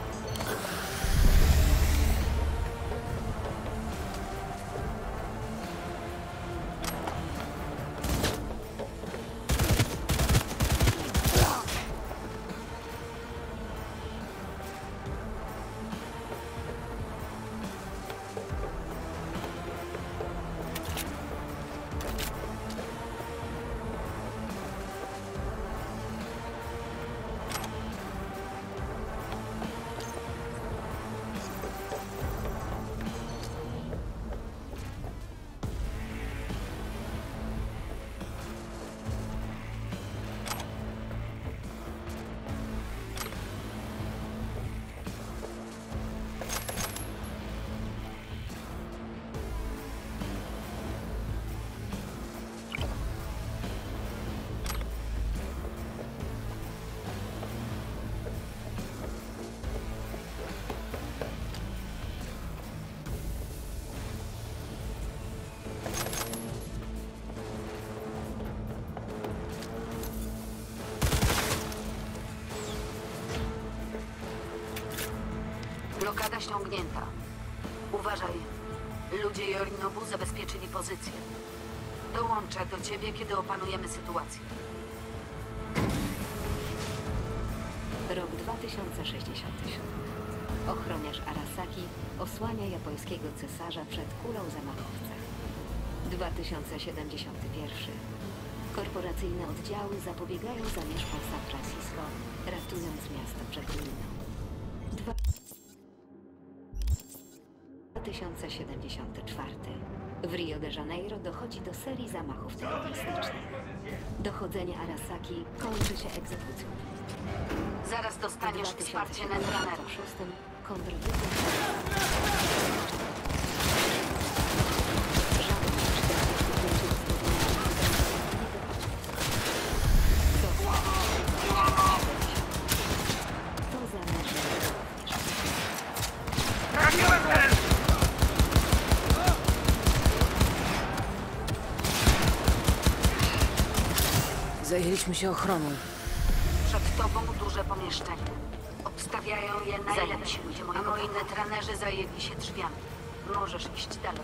Blokada ściągnięta. Uważaj. Ludzie Yorinobu zabezpieczyli pozycję. Dołączę do ciebie, kiedy opanujemy sytuację. Rok 2067. Ochroniarz Arasaki osłania japońskiego cesarza przed kulą zamachowca. 2071. Korporacyjne oddziały zapobiegają zamieszkom San Francisco, ratując miasto przed ruiną. 2074. W Rio de Janeiro dochodzi do serii zamachów terrorystycznych. Dochodzenie Arasaki kończy się egzekucją. Zaraz dostaniesz wsparcie Netrunnerów. Kontrwywiad. Zajęliśmy się ochroną. Przed tobą duże pomieszczenie. Obstawiają je najlepsi ludzie, a moi netrunnerzy zajęli się drzwiami. Możesz iść dalej.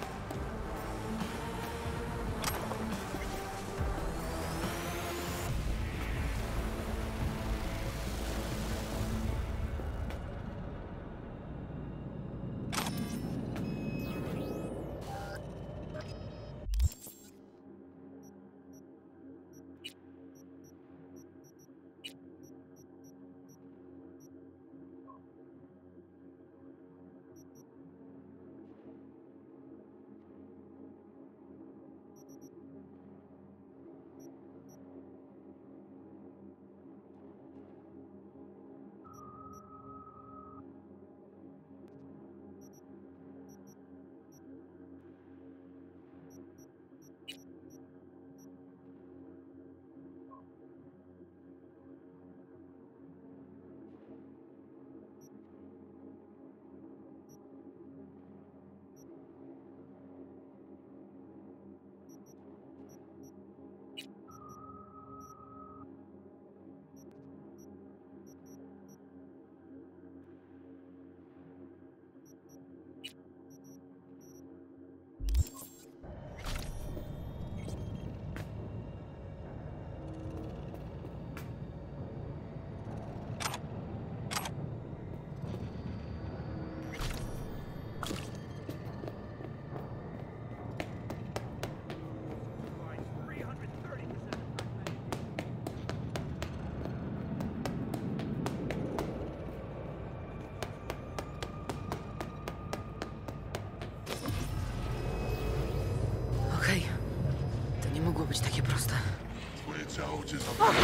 Okej. To nie mogło być takie proste. Twoje ciało cię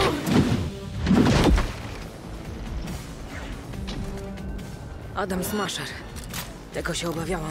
Adam Smasher. Tego się obawiałam.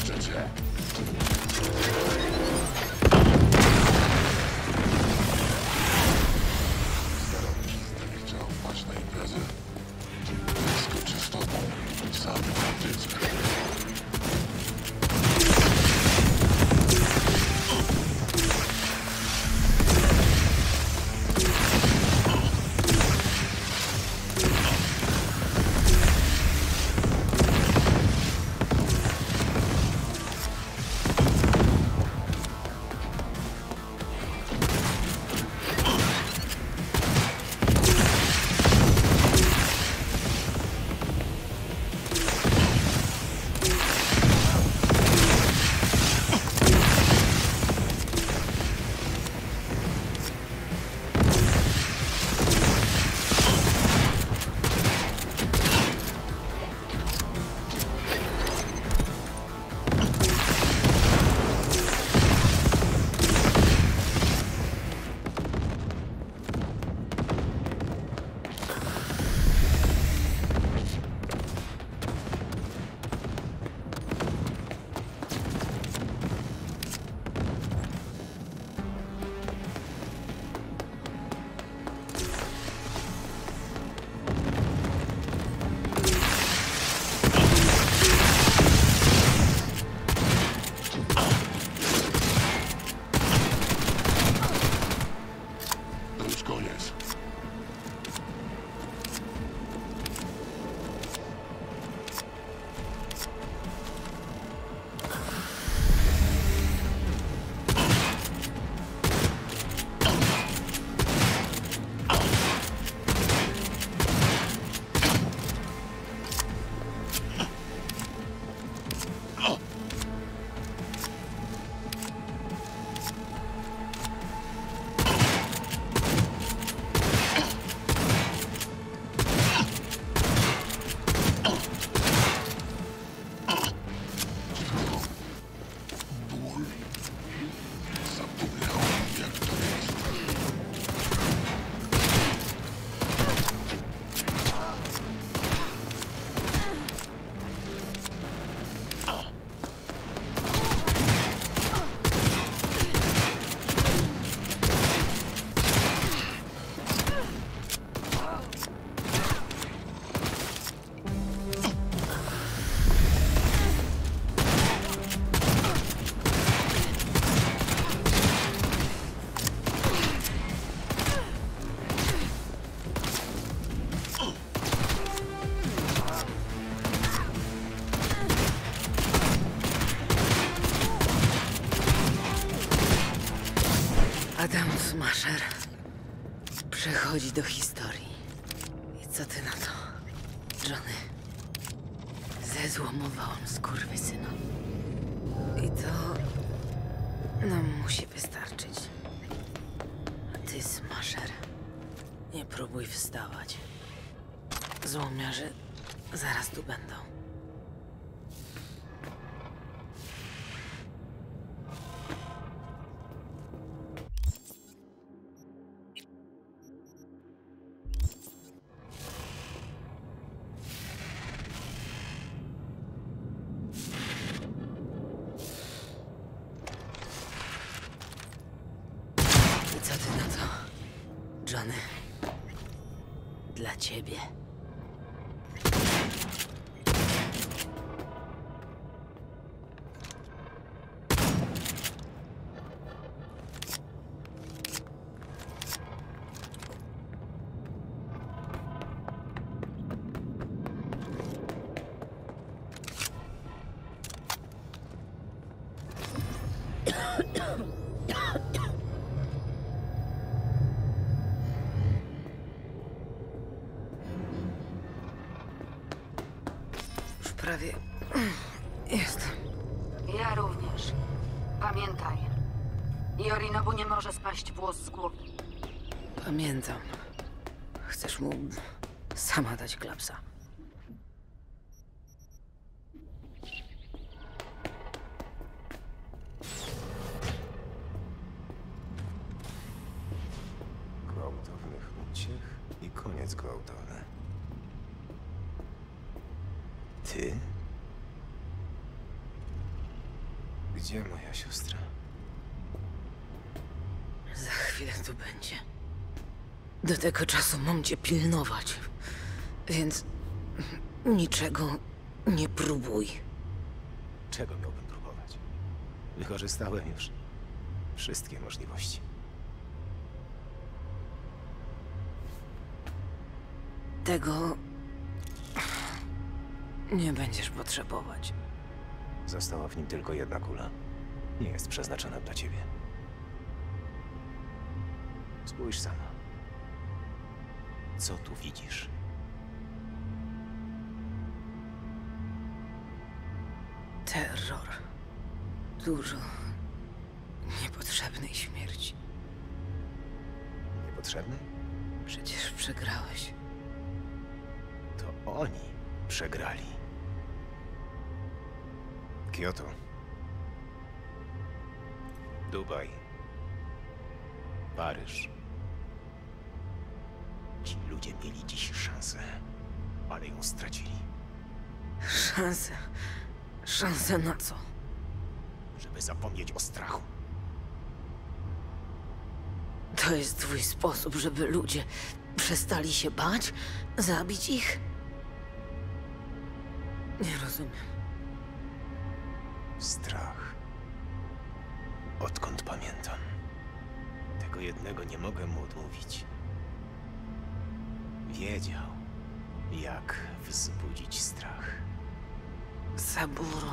Puszczę cię. Chciał wpaść na imprezę. Skoczy z tobą. Sam na dziecko. Adam Smasher przechodzi do historii. I co ty na to, Johnny? Zezłomowałam skurwysyna. I to nam musi wystarczyć. A ty, Smasher, nie próbuj wstawać. Złomiarze zaraz tu będą. I co ty na to, Johnny? Dla ciebie. Już prawie jestem. Ja również. Pamiętaj, Yorinobu nie może spaść włos z głowy. Pamiętam. Chcesz mu sama dać klapsa. Gwałtownych uciech i koniec gwałtowny. Ty? Gdzie moja siostra? Za chwilę tu będzie. Do tego czasu mam cię pilnować. Więc niczego nie próbuj. Czego miałbym próbować? Wykorzystałem już wszystkie możliwości. Tego nie będziesz potrzebować. Została w nim tylko jedna kula. Nie jest przeznaczona dla ciebie. Spójrz sama. Co tu widzisz? Terror. Dużo niepotrzebnej śmierci. Niepotrzebny? Przecież przegrałeś. To oni przegrali. Kyoto. Dubaj. Paryż. Ci ludzie mieli dziś szansę, ale ją stracili. Szansę? Szansę na co? Żeby zapomnieć o strachu. To jest twój sposób, żeby ludzie przestali się bać? Zabić ich? Nie rozumiem. Strach. Odkąd pamiętam. Tego jednego nie mogę mu odmówić. Wiedział, jak wzbudzić strach. Saburo.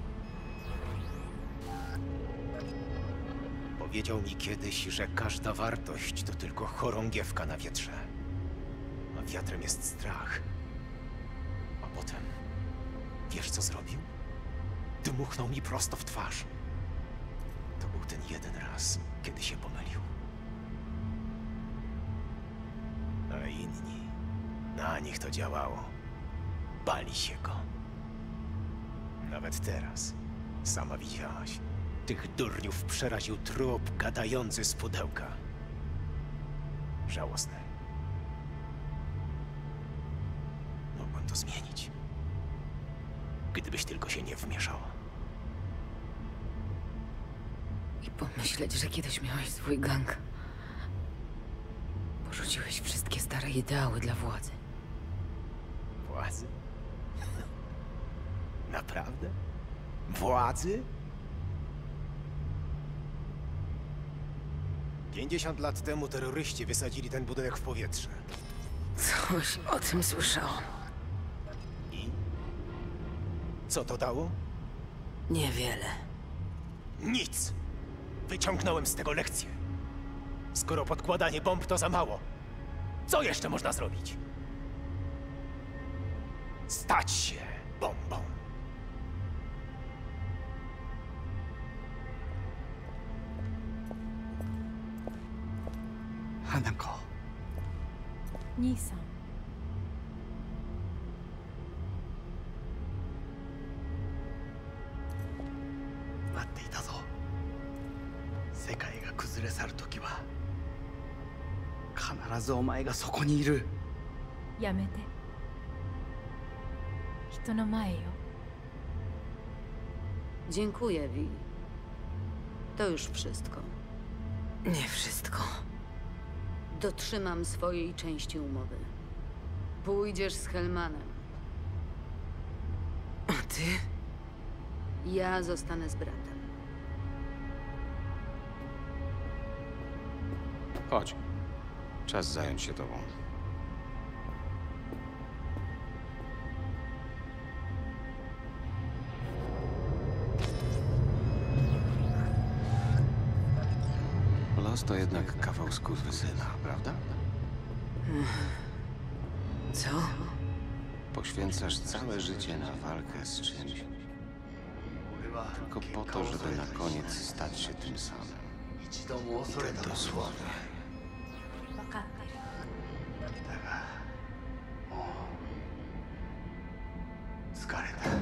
Powiedział mi kiedyś, że każda wartość to tylko chorągiewka na wietrze. A wiatrem jest strach. A potem... Wiesz, co zrobił? Dmuchnął mi prosto w twarz. To był ten jeden raz, kiedy się pomylił. A inni, na nich to działało. Bali się go. Nawet teraz, sama widziałaś, tych durniów przeraził trup gadający z pudełka. Żałosne. Mogłem to zmienić. Gdybyś tylko się nie wmieszała. I pomyśleć, że kiedyś miałeś swój gang. Porzuciłeś wszystkie stare ideały dla władzy. Władzy? Naprawdę? Władzy? 50 lat temu terroryści wysadzili ten budynek w powietrze. Coś o tym słyszałam. I? Co to dało? Niewiele. Nic! Wyciągnąłem z tego lekcję. Skoro podkładanie bomb to za mało, co jeszcze można zrobić? Stać się bombą. Hanako. 兄さん。 待っていたぞ。世界が崩れ去る時は必ずお前がそこにいる。 やめて。人の前よ。 Dziękuję, Vi. To już wszystko. Nie wszystko. Dotrzymam swojej części umowy. Pójdziesz z Helmanem. A ty? Ja zostanę z bratem. Chodź. Czas zająć się tobą. Los to jednak kawał skurwysyna, prawda? Co? Poświęcasz całe życie na walkę z czymś. Tylko po to, żeby na koniec stać się tym samym. I to dosłownie. 分かってる。 疲れた。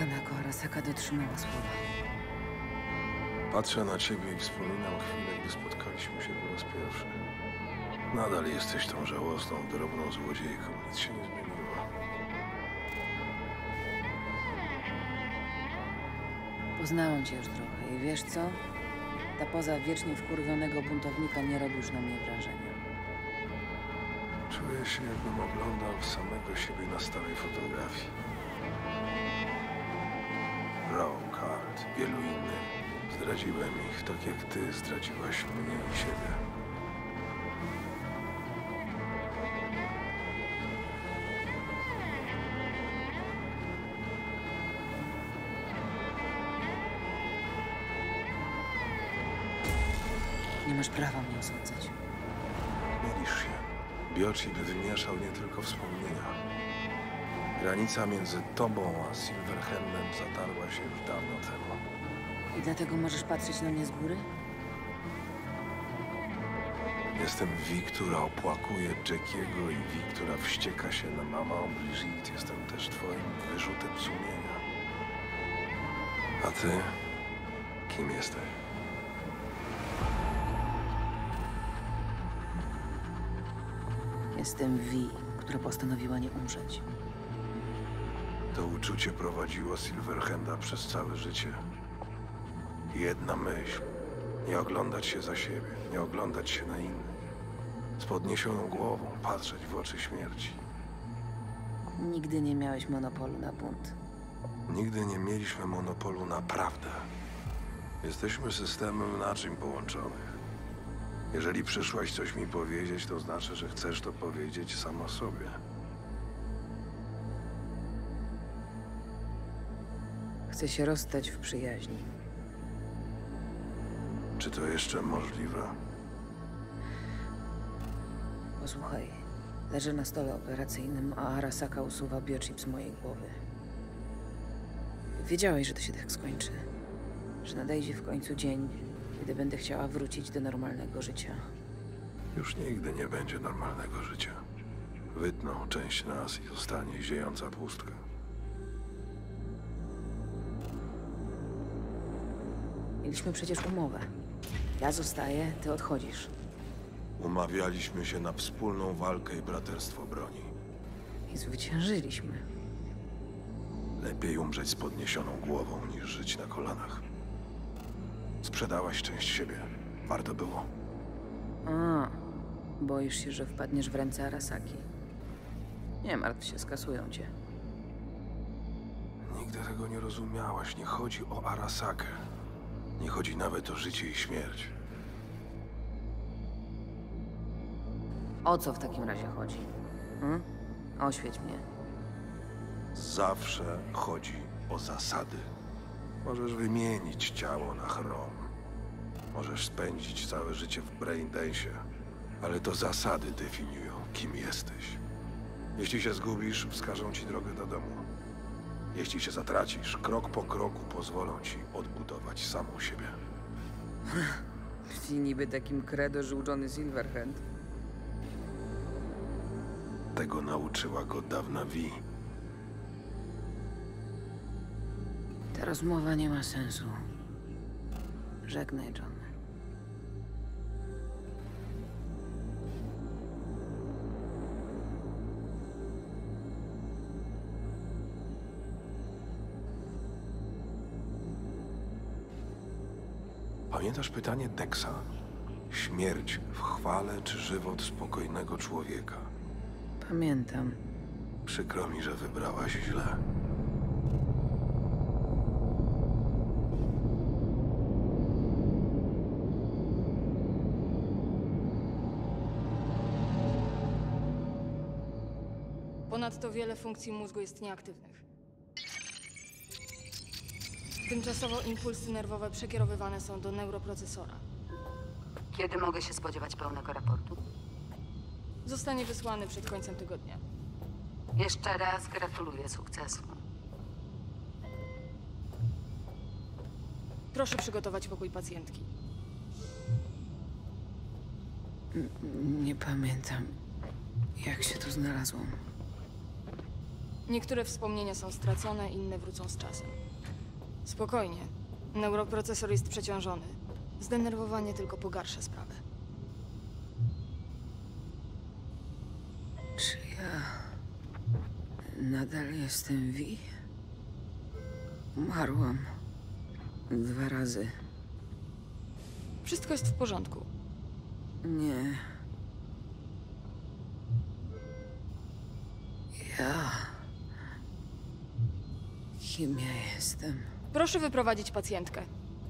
Hanako Arasaka dotrzymała słowa. Patrzę na ciebie i wspominam chwilę, gdy spotkaliśmy się po raz pierwszy. Nadal jesteś tą żałosną, drobną złodziejką. Nic się nie zmieniło. Poznałam cię już trochę i wiesz co? Ta poza wiecznie wkurwionego buntownika nie robi już na mnie wrażenia. Czuję się, jakbym oglądał samego siebie na starej fotografii. Row, Card, wielu innych. Zdradziłem ich, tak jak ty zdradziłaś mnie i siebie. Nie masz prawa mnie osądzać. Mylisz się. Biochip wymieszał nie tylko wspomnienia. Granica między tobą a Silverhandem zatarła się już dawno temu. I dlatego możesz patrzeć na mnie z góry? Jestem Vi, która opłakuje Jackiego i Vi, która wścieka się na mamę Brigitte. Jestem też twoim wyrzutem sumienia. A ty? Kim jesteś? Jestem Vi, która postanowiła nie umrzeć. To uczucie prowadziło Silverhanda przez całe życie. Jedna myśl. Nie oglądać się za siebie, nie oglądać się na innych. Z podniesioną głową patrzeć w oczy śmierci. Nigdy nie miałeś monopolu na bunt. Nigdy nie mieliśmy monopolu na prawdę. Jesteśmy systemem naczyń połączonych. Jeżeli przyszłaś coś mi powiedzieć, to znaczy, że chcesz to powiedzieć sama sobie. Chcę się rozstać w przyjaźni. Czy to jeszcze możliwe? Posłuchaj, leżę na stole operacyjnym, a Arasaka usuwa biochip z mojej głowy. Wiedziałeś, że to się tak skończy. Że nadejdzie w końcu dzień, gdy będę chciała wrócić do normalnego życia. Już nigdy nie będzie normalnego życia. Wytną część nas i zostanie ziejąca pustka. Mieliśmy przecież umowę. Ja zostaję, ty odchodzisz. Umawialiśmy się na wspólną walkę i braterstwo broni. I zwyciężyliśmy. Lepiej umrzeć z podniesioną głową, niż żyć na kolanach. Sprzedałaś część siebie. Warto było. A, boisz się, że wpadniesz w ręce Arasaki. Nie martw się, skasują cię. Nigdy tego nie rozumiałaś. Nie chodzi o Arasakę. Nie chodzi nawet o życie i śmierć. O co w takim razie chodzi? Oświeć mnie. Zawsze chodzi o zasady. Możesz wymienić ciało na chrom. Możesz spędzić całe życie w braindance'ie, ale to zasady definiują, kim jesteś. Jeśli się zgubisz, wskażą ci drogę do domu. Jeśli się zatracisz, krok po kroku pozwolą ci odbudować samą siebie. I niby takim credo żył Johnny Silverhand. Tego nauczyła go dawna Vi. Ta rozmowa nie ma sensu. Żegnaj, Johnny. Pamiętasz pytanie Dexa? Śmierć w chwale czy żywot spokojnego człowieka? Pamiętam. Przykro mi, że wybrałaś źle. Ponadto wiele funkcji mózgu jest nieaktywnych. Tymczasowo impulsy nerwowe przekierowywane są do neuroprocesora. Kiedy mogę się spodziewać pełnego raportu? Zostanie wysłany przed końcem tygodnia. Jeszcze raz gratuluję sukcesu. Proszę przygotować pokój pacjentki. Nie pamiętam, jak się tu znalazłam. Niektóre wspomnienia są stracone, inne wrócą z czasem. Spokojnie. Neuroprocesor jest przeciążony. Zdenerwowanie tylko pogarsza sprawę. Czy ja nadal jestem Vi? Umarłam 2 razy. Wszystko jest w porządku. Nie. Ja... Kim ja jestem? Proszę wyprowadzić pacjentkę.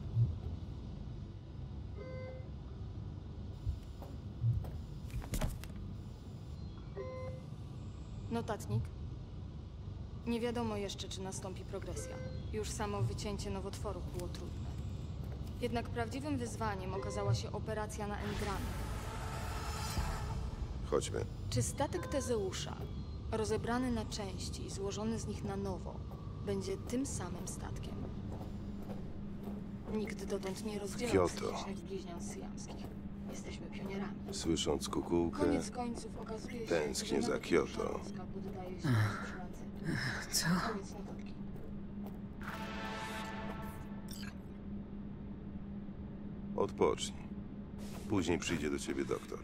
Notatnik. Nie wiadomo jeszcze, czy nastąpi progresja. Już samo wycięcie nowotworu było trudne. Jednak prawdziwym wyzwaniem okazała się operacja na engramie. Chodźmy. Czy statek Tezeusza, rozebrany na części i złożony z nich na nowo, będzie tym samym statkiem? Nikt dotąd nie rozdzielał Kyoto. psychicznych bliźniąt syjamskich. Jesteśmy pionierami. Słysząc kukułkę, Koniec końców okazuje się, tęsknię że za nawet Kyoto. Polska poddaje się Co? Koniec notatki. Odpocznij. Później przyjdzie do ciebie doktor.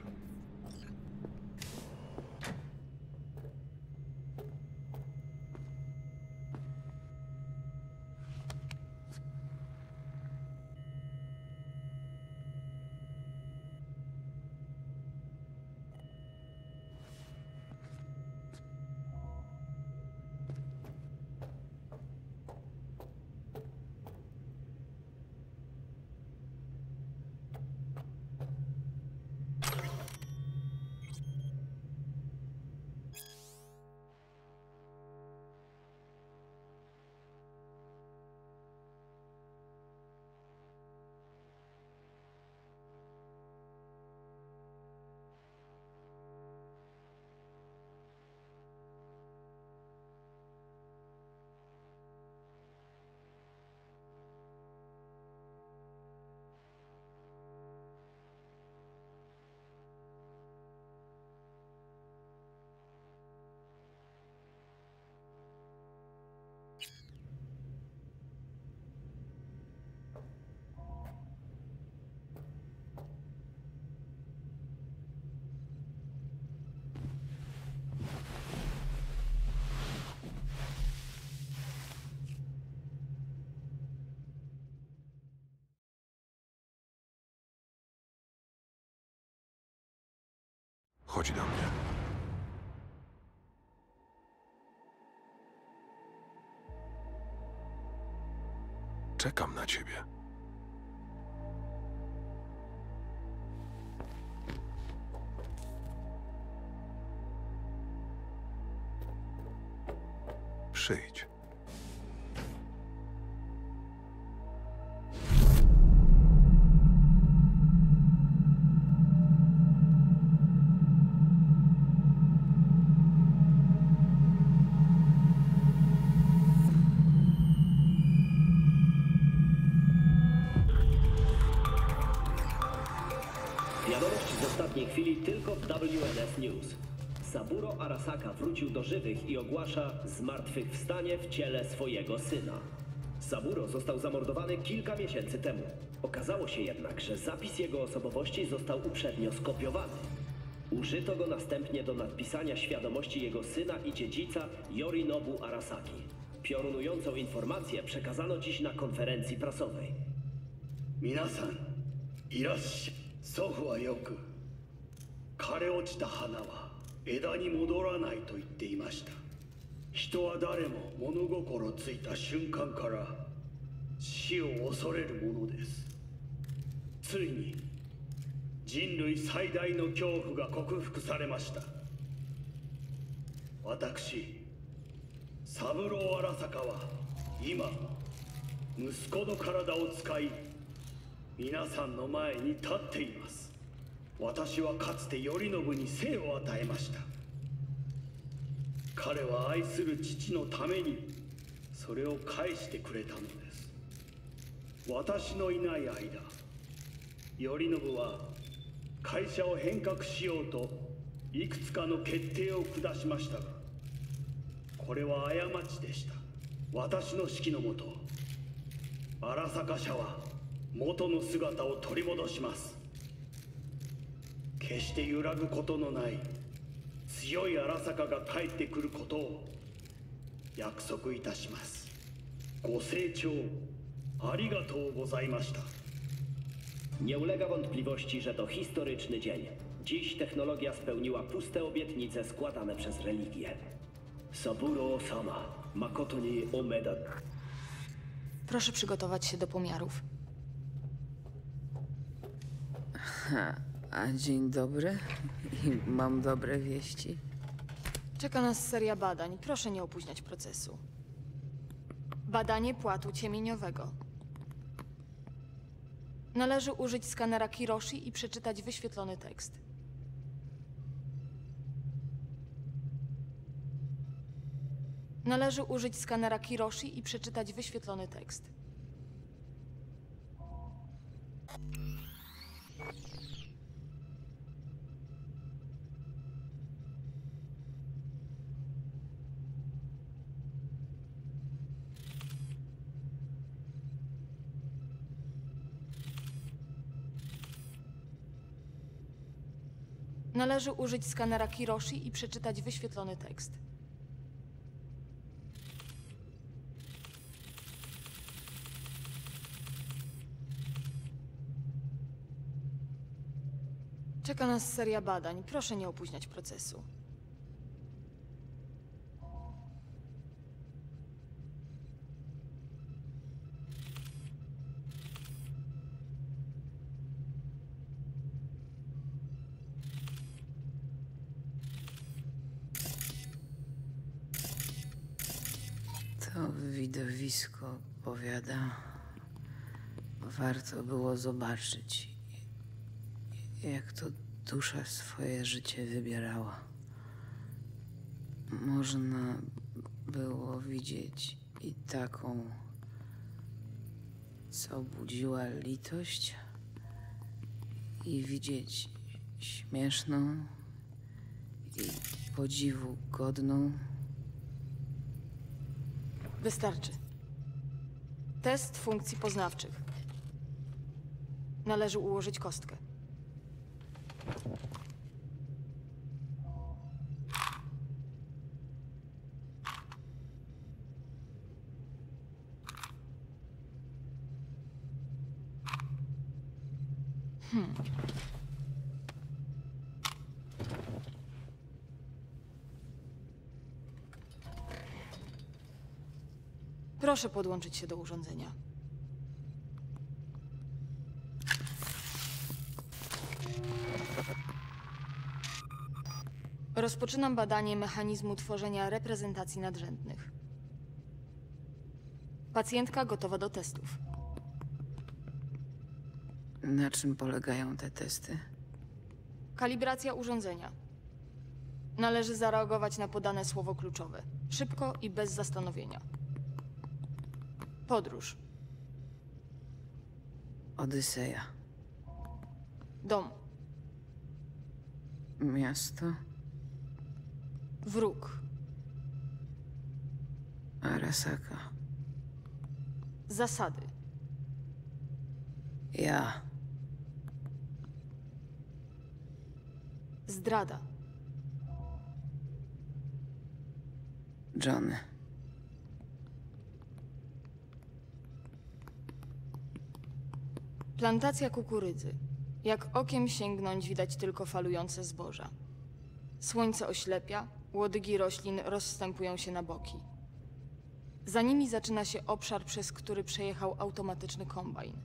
Chodź do mnie. Czekam na ciebie. Przyjdź. Wiadomość z ostatniej chwili tylko w WNS News. Saburo Arasaka wrócił do żywych i ogłasza zmartwychwstanie w ciele swojego syna. Saburo został zamordowany kilka miesięcy temu. Okazało się jednak, że zapis jego osobowości został uprzednio skopiowany. Użyto go następnie do nadpisania świadomości jego syna i dziedzica Yorinobu Arasaki. Piorunującą informację przekazano dziś na konferencji prasowej. Minasan, irashi. 祖父はよく枯れ落ちた花は枝に戻らないと言っていました。人は誰も物心ついた瞬間から死を恐れるものです。ついに人類最大の恐怖が克服されました。私三郎荒坂は今息子の体を使い皆さんの前に立っています。私はかつて頼信に生を与えました。彼は愛する父のためにそれを返してくれたのです。私のいない間、頼信は会社を変革しようといくつかの決定を下しましたが、 これは過ちでした。私の指揮のもと荒坂社は元の姿を取り戻します。決して揺らぐことのない強い荒坂が帰ってくることを約束いたします。ご清聴ありがとうございました。 Nie ulega wątpliwości, że to historyczny dzień. Dziś technologia spełniła puste obietnice składane przez religię. Saburo-sama, Makoto ni omeda. Proszę przygotować się do pomiarów. A dzień dobry. I mam dobre wieści. Czeka nas seria badań. Proszę nie opóźniać procesu. Badanie płatu ciemieniowego. Należy użyć skanera Kiroshi i przeczytać wyświetlony tekst. Należy użyć skanera Kiroshi i przeczytać wyświetlony tekst. Należy użyć skanera Kiroshi i przeczytać wyświetlony tekst. Czeka nas seria badań. Proszę nie opóźniać procesu. To widowisko, powiada, warto było zobaczyć, jak to dusza swoje życie wybierała. Można było widzieć i taką, co budziła litość, i widzieć śmieszną i podziwu godną. Wystarczy. Test funkcji poznawczych. Należy ułożyć kostkę. Proszę podłączyć się do urządzenia. Rozpoczynam badanie mechanizmu tworzenia reprezentacji nadrzędnych. Pacjentka gotowa do testów. Na czym polegają te testy? Kalibracja urządzenia. Należy zareagować na podane słowo kluczowe. Szybko i bez zastanowienia. Podróż. Odyseja. Dom. Miasto. Wróg. Arasaka. Zasady. Ja. Zdrada. Johnny. Plantacja kukurydzy. Jak okiem sięgnąć, widać tylko falujące zboża. Słońce oślepia, łodygi roślin rozstępują się na boki. Za nimi zaczyna się obszar, przez który przejechał automatyczny kombajn.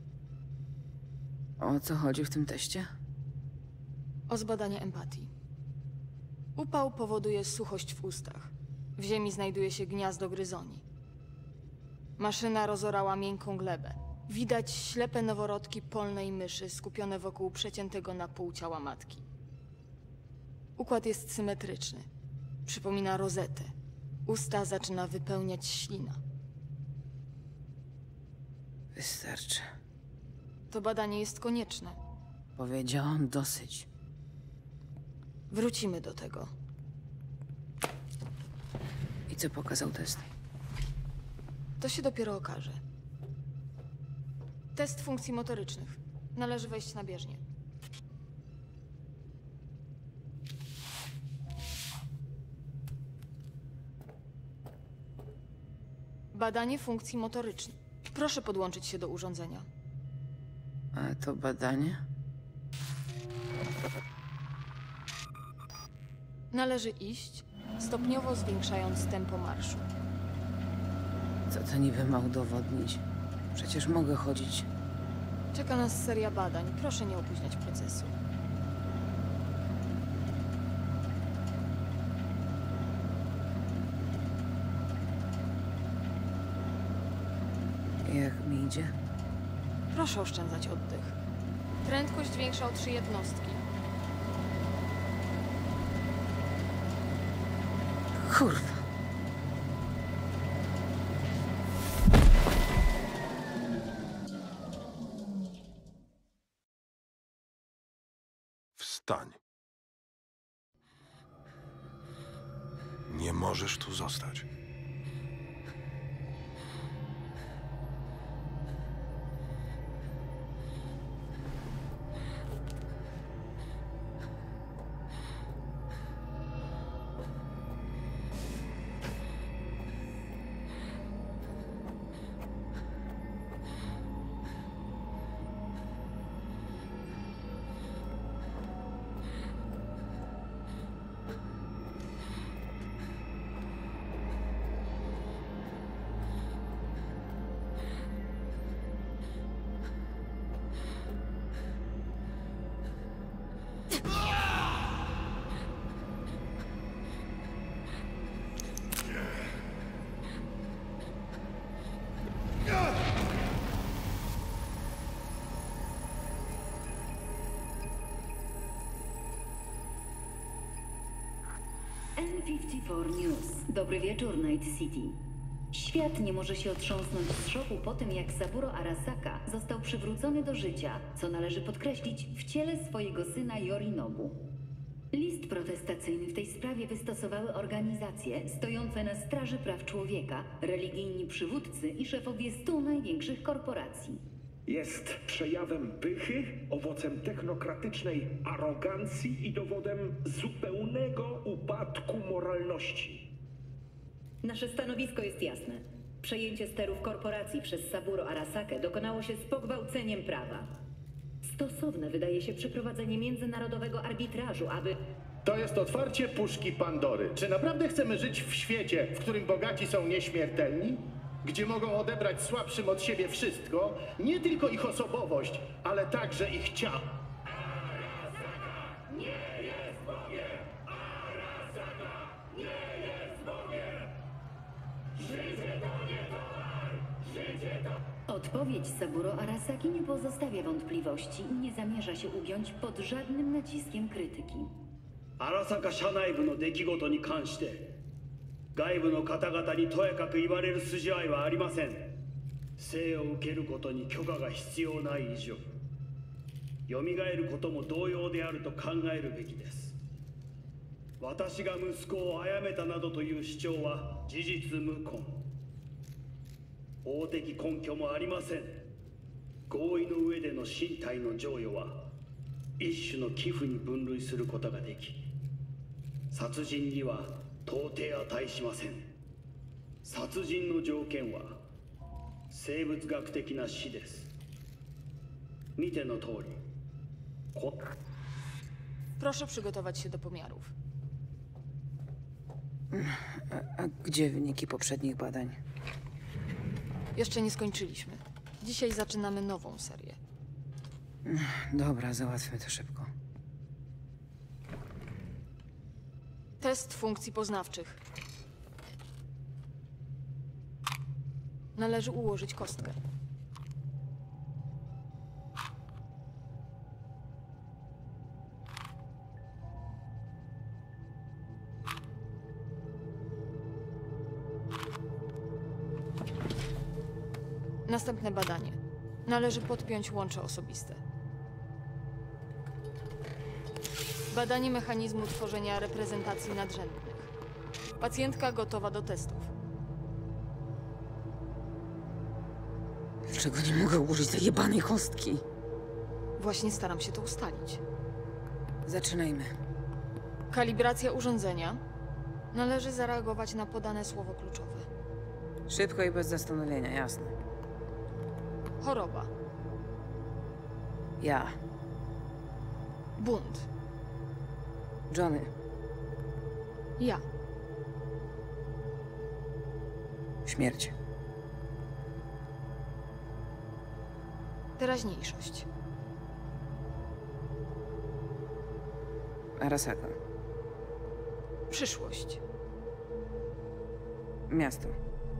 O co chodzi w tym teście? O zbadanie empatii. Upał powoduje suchość w ustach. W ziemi znajduje się gniazdo gryzoni. Maszyna rozorała miękką glebę. Widać ślepe noworodki polnej myszy skupione wokół przeciętego na pół ciała matki. Układ jest symetryczny. Przypomina rozetę. Usta zaczyna wypełniać ślina. Wystarczy. To badanie jest konieczne. Powiedziałam dosyć. Wrócimy do tego. I co pokazał test? To się dopiero okaże. Test funkcji motorycznych. Należy wejść na bieżnię. Badanie funkcji motorycznych. Proszę podłączyć się do urządzenia. A to badanie? Należy iść, stopniowo zwiększając tempo marszu. Co to niby ma udowodnić? Przecież mogę chodzić. Czeka nas seria badań. Proszę nie opóźniać procesu. Jak mi idzie? Proszę oszczędzać oddech. Prędkość większa o 3 jednostki. Kurwa. Wstań. Nie możesz tu zostać. N54 News. Dobry wieczór, Night City. Świat nie może się otrząsnąć z szoku po tym, jak Saburo Arasaka został przywrócony do życia, co należy podkreślić, w ciele swojego syna Yorinobu. List protestacyjny w tej sprawie wystosowały organizacje stojące na straży praw człowieka, religijni przywódcy i szefowie 100 największych korporacji. Jest przejawem pychy, owocem technokratycznej arogancji i dowodem zupełnego upadku moralności. Nasze stanowisko jest jasne. Przejęcie sterów korporacji przez Saburo Arasakę dokonało się z pogwałceniem prawa. Stosowne wydaje się przeprowadzenie międzynarodowego arbitrażu, aby... To jest otwarcie puszki Pandory. Czy naprawdę chcemy żyć w świecie, w którym bogaci są nieśmiertelni? Gdzie mogą odebrać słabszym od siebie wszystko, nie tylko ich osobowość, ale także ich ciało. Nie jest Bogiem! Arasaka nie jest Bogiem! Życie to nie towar! Życie to... Odpowiedź Saburo Arasaki nie pozostawia wątpliwości i nie zamierza się ugiąć pod żadnym naciskiem krytyki. 荒坂社内部の出来事に関して外部の方々にとやかく言われる筋合いはありません。生を受けることに許可が必要ない以上、蘇ることも同様であると考えるべきです。私が息子を殺めたなどという主張は事実無根。法的根拠もありません。合意の上での身体の贈与は一種の寄付に分類することができ、殺人には到底値しません。殺人の条件は生物学的な死です。見ての通り。 Proszę przygotować się do pomiarów. A gdzie wyniki poprzednich badań? Jeszcze nie skończyliśmy. Dzisiaj zaczynamy nową serię. Dobra, załatwmy to szybko. Test funkcji poznawczych. Należy ułożyć kostkę. Następne badanie. Należy podpiąć łącze osobiste. Badanie mechanizmu tworzenia reprezentacji nadrzędnych. Pacjentka gotowa do testów. Dlaczego nie mogę użyć tej jebanej kostki? Właśnie staram się to ustalić. Zaczynajmy. Kalibracja urządzenia. Należy zareagować na podane słowo kluczowe. Szybko i bez zastanowienia, jasne. Choroba. Ja. Bunt. Johnny. Ja. Śmierć. Teraźniejszość. Arasaka. Przyszłość. Miasto.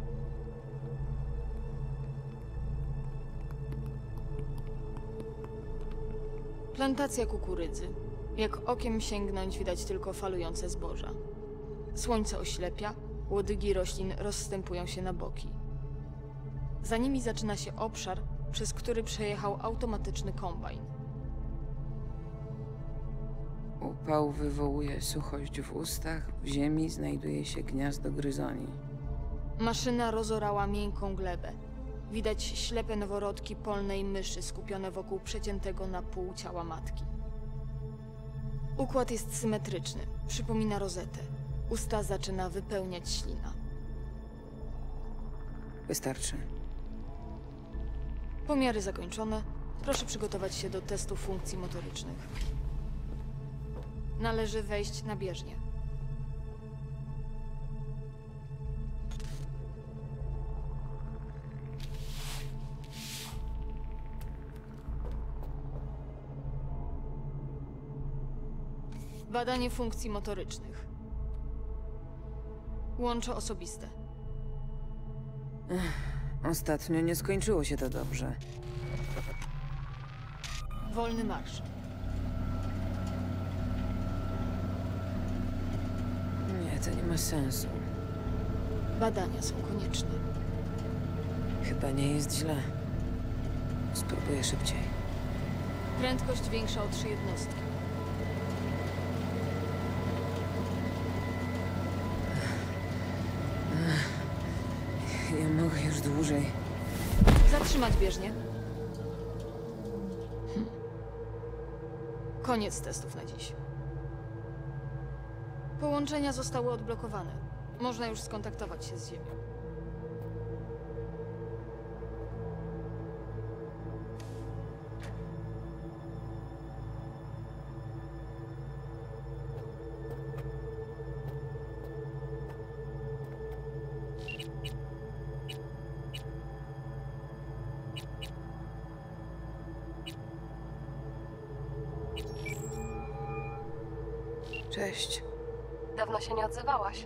Plantacja kukurydzy. Jak okiem sięgnąć, widać tylko falujące zboża. Słońce oślepia, łodygi roślin rozstępują się na boki. Za nimi zaczyna się obszar, przez który przejechał automatyczny kombajn. Upał wywołuje suchość w ustach, w ziemi znajduje się gniazdo gryzoni. Maszyna rozorała miękką glebę. Widać ślepe noworodki polnej myszy skupione wokół przeciętego na pół ciała matki. Układ jest symetryczny, przypomina rozetę. Usta zaczyna wypełniać ślina. Wystarczy. Pomiary zakończone. Proszę przygotować się do testu funkcji motorycznych. Należy wejść na bieżnię. Badanie funkcji motorycznych. Łącze osobiste. Ostatnio nie skończyło się to dobrze. Wolny marsz. Nie, to nie ma sensu. Badania są konieczne. Chyba nie jest źle. Spróbuję szybciej. Prędkość większa o 3 jednostki. Ja mogę już dłużej. Zatrzymać bieżnię. Koniec testów na dziś. Połączenia zostały odblokowane. Można już skontaktować się z Ziemią. Cześć. Dawno się nie odzywałaś.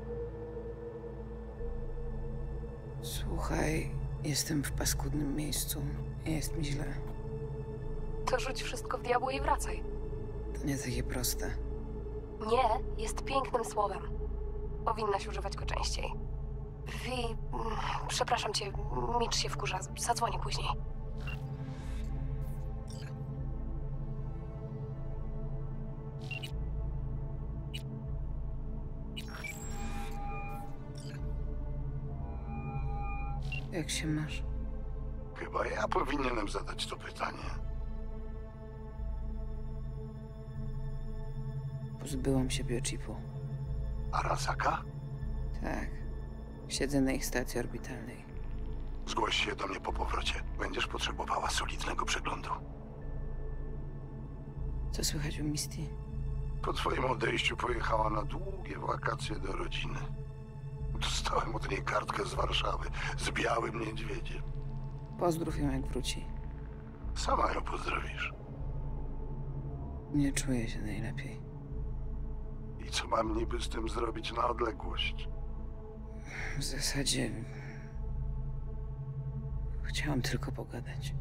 Słuchaj, jestem w paskudnym miejscu. Jest mi źle. To rzuć wszystko w diabły i wracaj. To nie takie proste. Nie jest pięknym słowem. Powinnaś używać go częściej. Vi, przepraszam cię, Mitch się wkurza. Zadzwonię później. Jak się masz? Chyba ja powinienem zadać to pytanie. Pozbyłam się biochipu. Arasaka? Tak. Siedzę na ich stacji orbitalnej. Zgłoś się do mnie po powrocie. Będziesz potrzebowała solidnego przeglądu. Co słychać u Misty? Po twoim odejściu pojechała na długie wakacje do rodziny. Dostałem od niej kartkę z Warszawy, z białym niedźwiedziem. Pozdrów ją, jak wróci. Sama ją pozdrowisz. Nie czuję się najlepiej. I co mam niby z tym zrobić na odległość? W zasadzie... Chciałam tylko pogadać.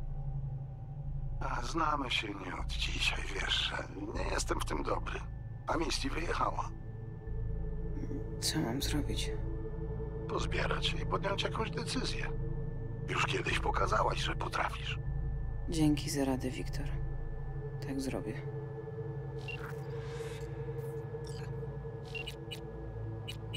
A znamy się nie od dzisiaj, wiesz. Nie jestem w tym dobry. A Misty wyjechała. Co mam zrobić? Pozbierać się i podjąć jakąś decyzję. Już kiedyś pokazałaś, że potrafisz. Dzięki za radę, Wiktor. Tak zrobię.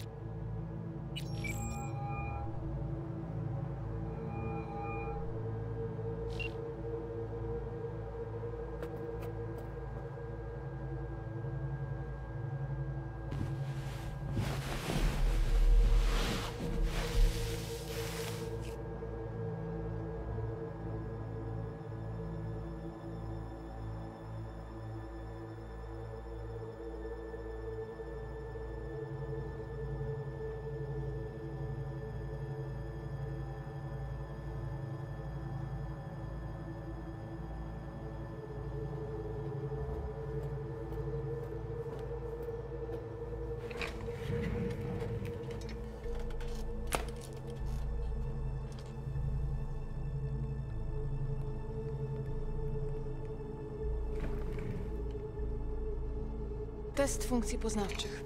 Test funkcji poznawczych.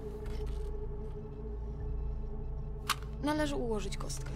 Należy ułożyć kostkę.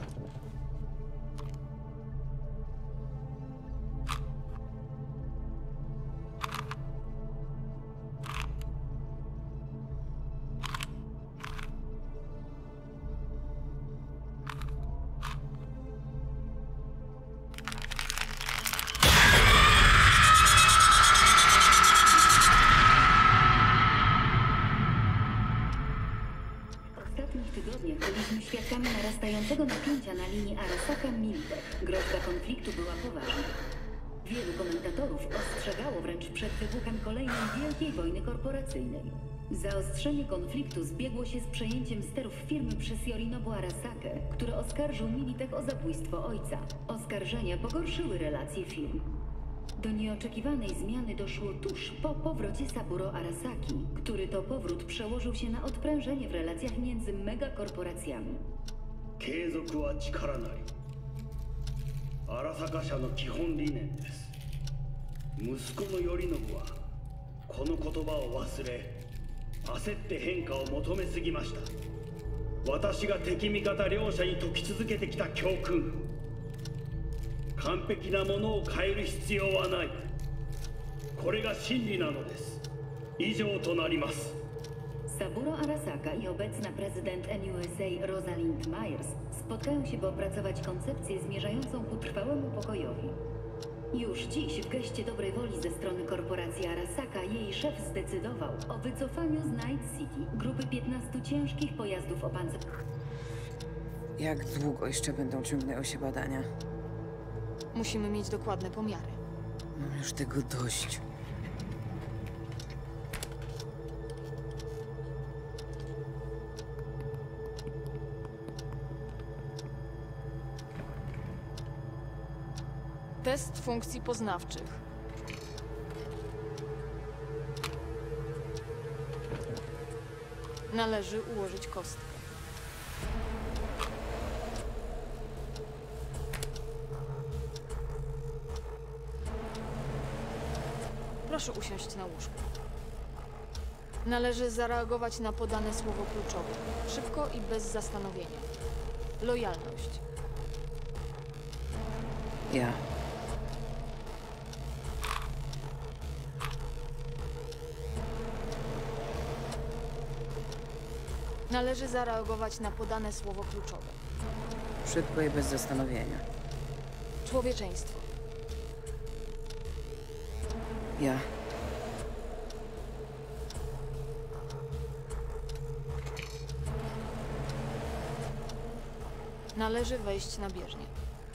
W ostatnich tygodniach byliśmy świadkami narastającego napięcia na linii Arasaka-Militech. Groźba konfliktu była poważna. Wielu komentatorów ostrzegało wręcz przed wybuchem kolejnej wielkiej wojny korporacyjnej. Zaostrzenie konfliktu zbiegło się z przejęciem sterów firmy przez Yorinobu Arasakę, który oskarżył Militech o zabójstwo ojca. Oskarżenia pogorszyły relacje firm. Do nieoczekiwanej zmiany doszło tuż po powrocie Saburo Arasaki, który to powrót przełożył się na odprężenie w relacjach między megakorporacjami. 継続は力なり荒坂社の基本理念です。息子の頼信はこの言葉を忘れ焦って変化を求めすぎました。私が敵味方両者に説き続けてきた教訓、完璧なものを変える必要はない。これが真理なのです。以上となります。 Saburo Arasaka i obecna prezydent NUSA Rosalind Myers spotkają się, by opracować koncepcję zmierzającą ku trwałemu pokojowi. Już dziś w geście dobrej woli ze strony korporacji Arasaka jej szef zdecydował o wycofaniu z Night City grupy 15 ciężkich pojazdów opancerzonych. Jak długo jeszcze będą ciągnęły się badania? Musimy mieć dokładne pomiary. Mam już tego dość. Test funkcji poznawczych. Należy ułożyć kostkę. Proszę usiąść na łóżku. Należy zareagować na podane słowo kluczowe. Szybko i bez zastanowienia. Lojalność. Ja. Należy zareagować na podane słowo kluczowe. Szybko i bez zastanowienia. Człowieczeństwo. Ja. Należy wejść na bieżnię.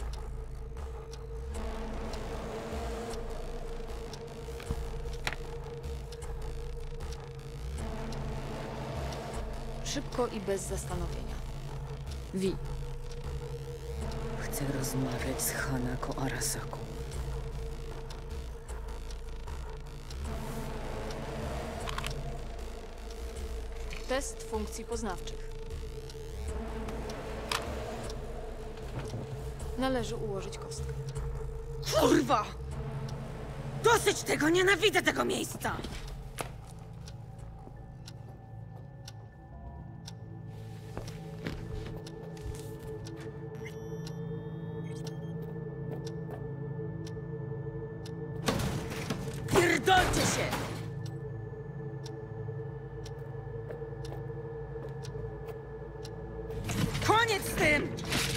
Szybko i bez zastanowienia. Wi. Chcę rozmawiać z Hanako Arasaką. Test funkcji poznawczych. Należy ułożyć kostkę. Kurwa! Dosyć tego! Nienawidzę tego miejsca! Pierdolcie się! Koniec z tym!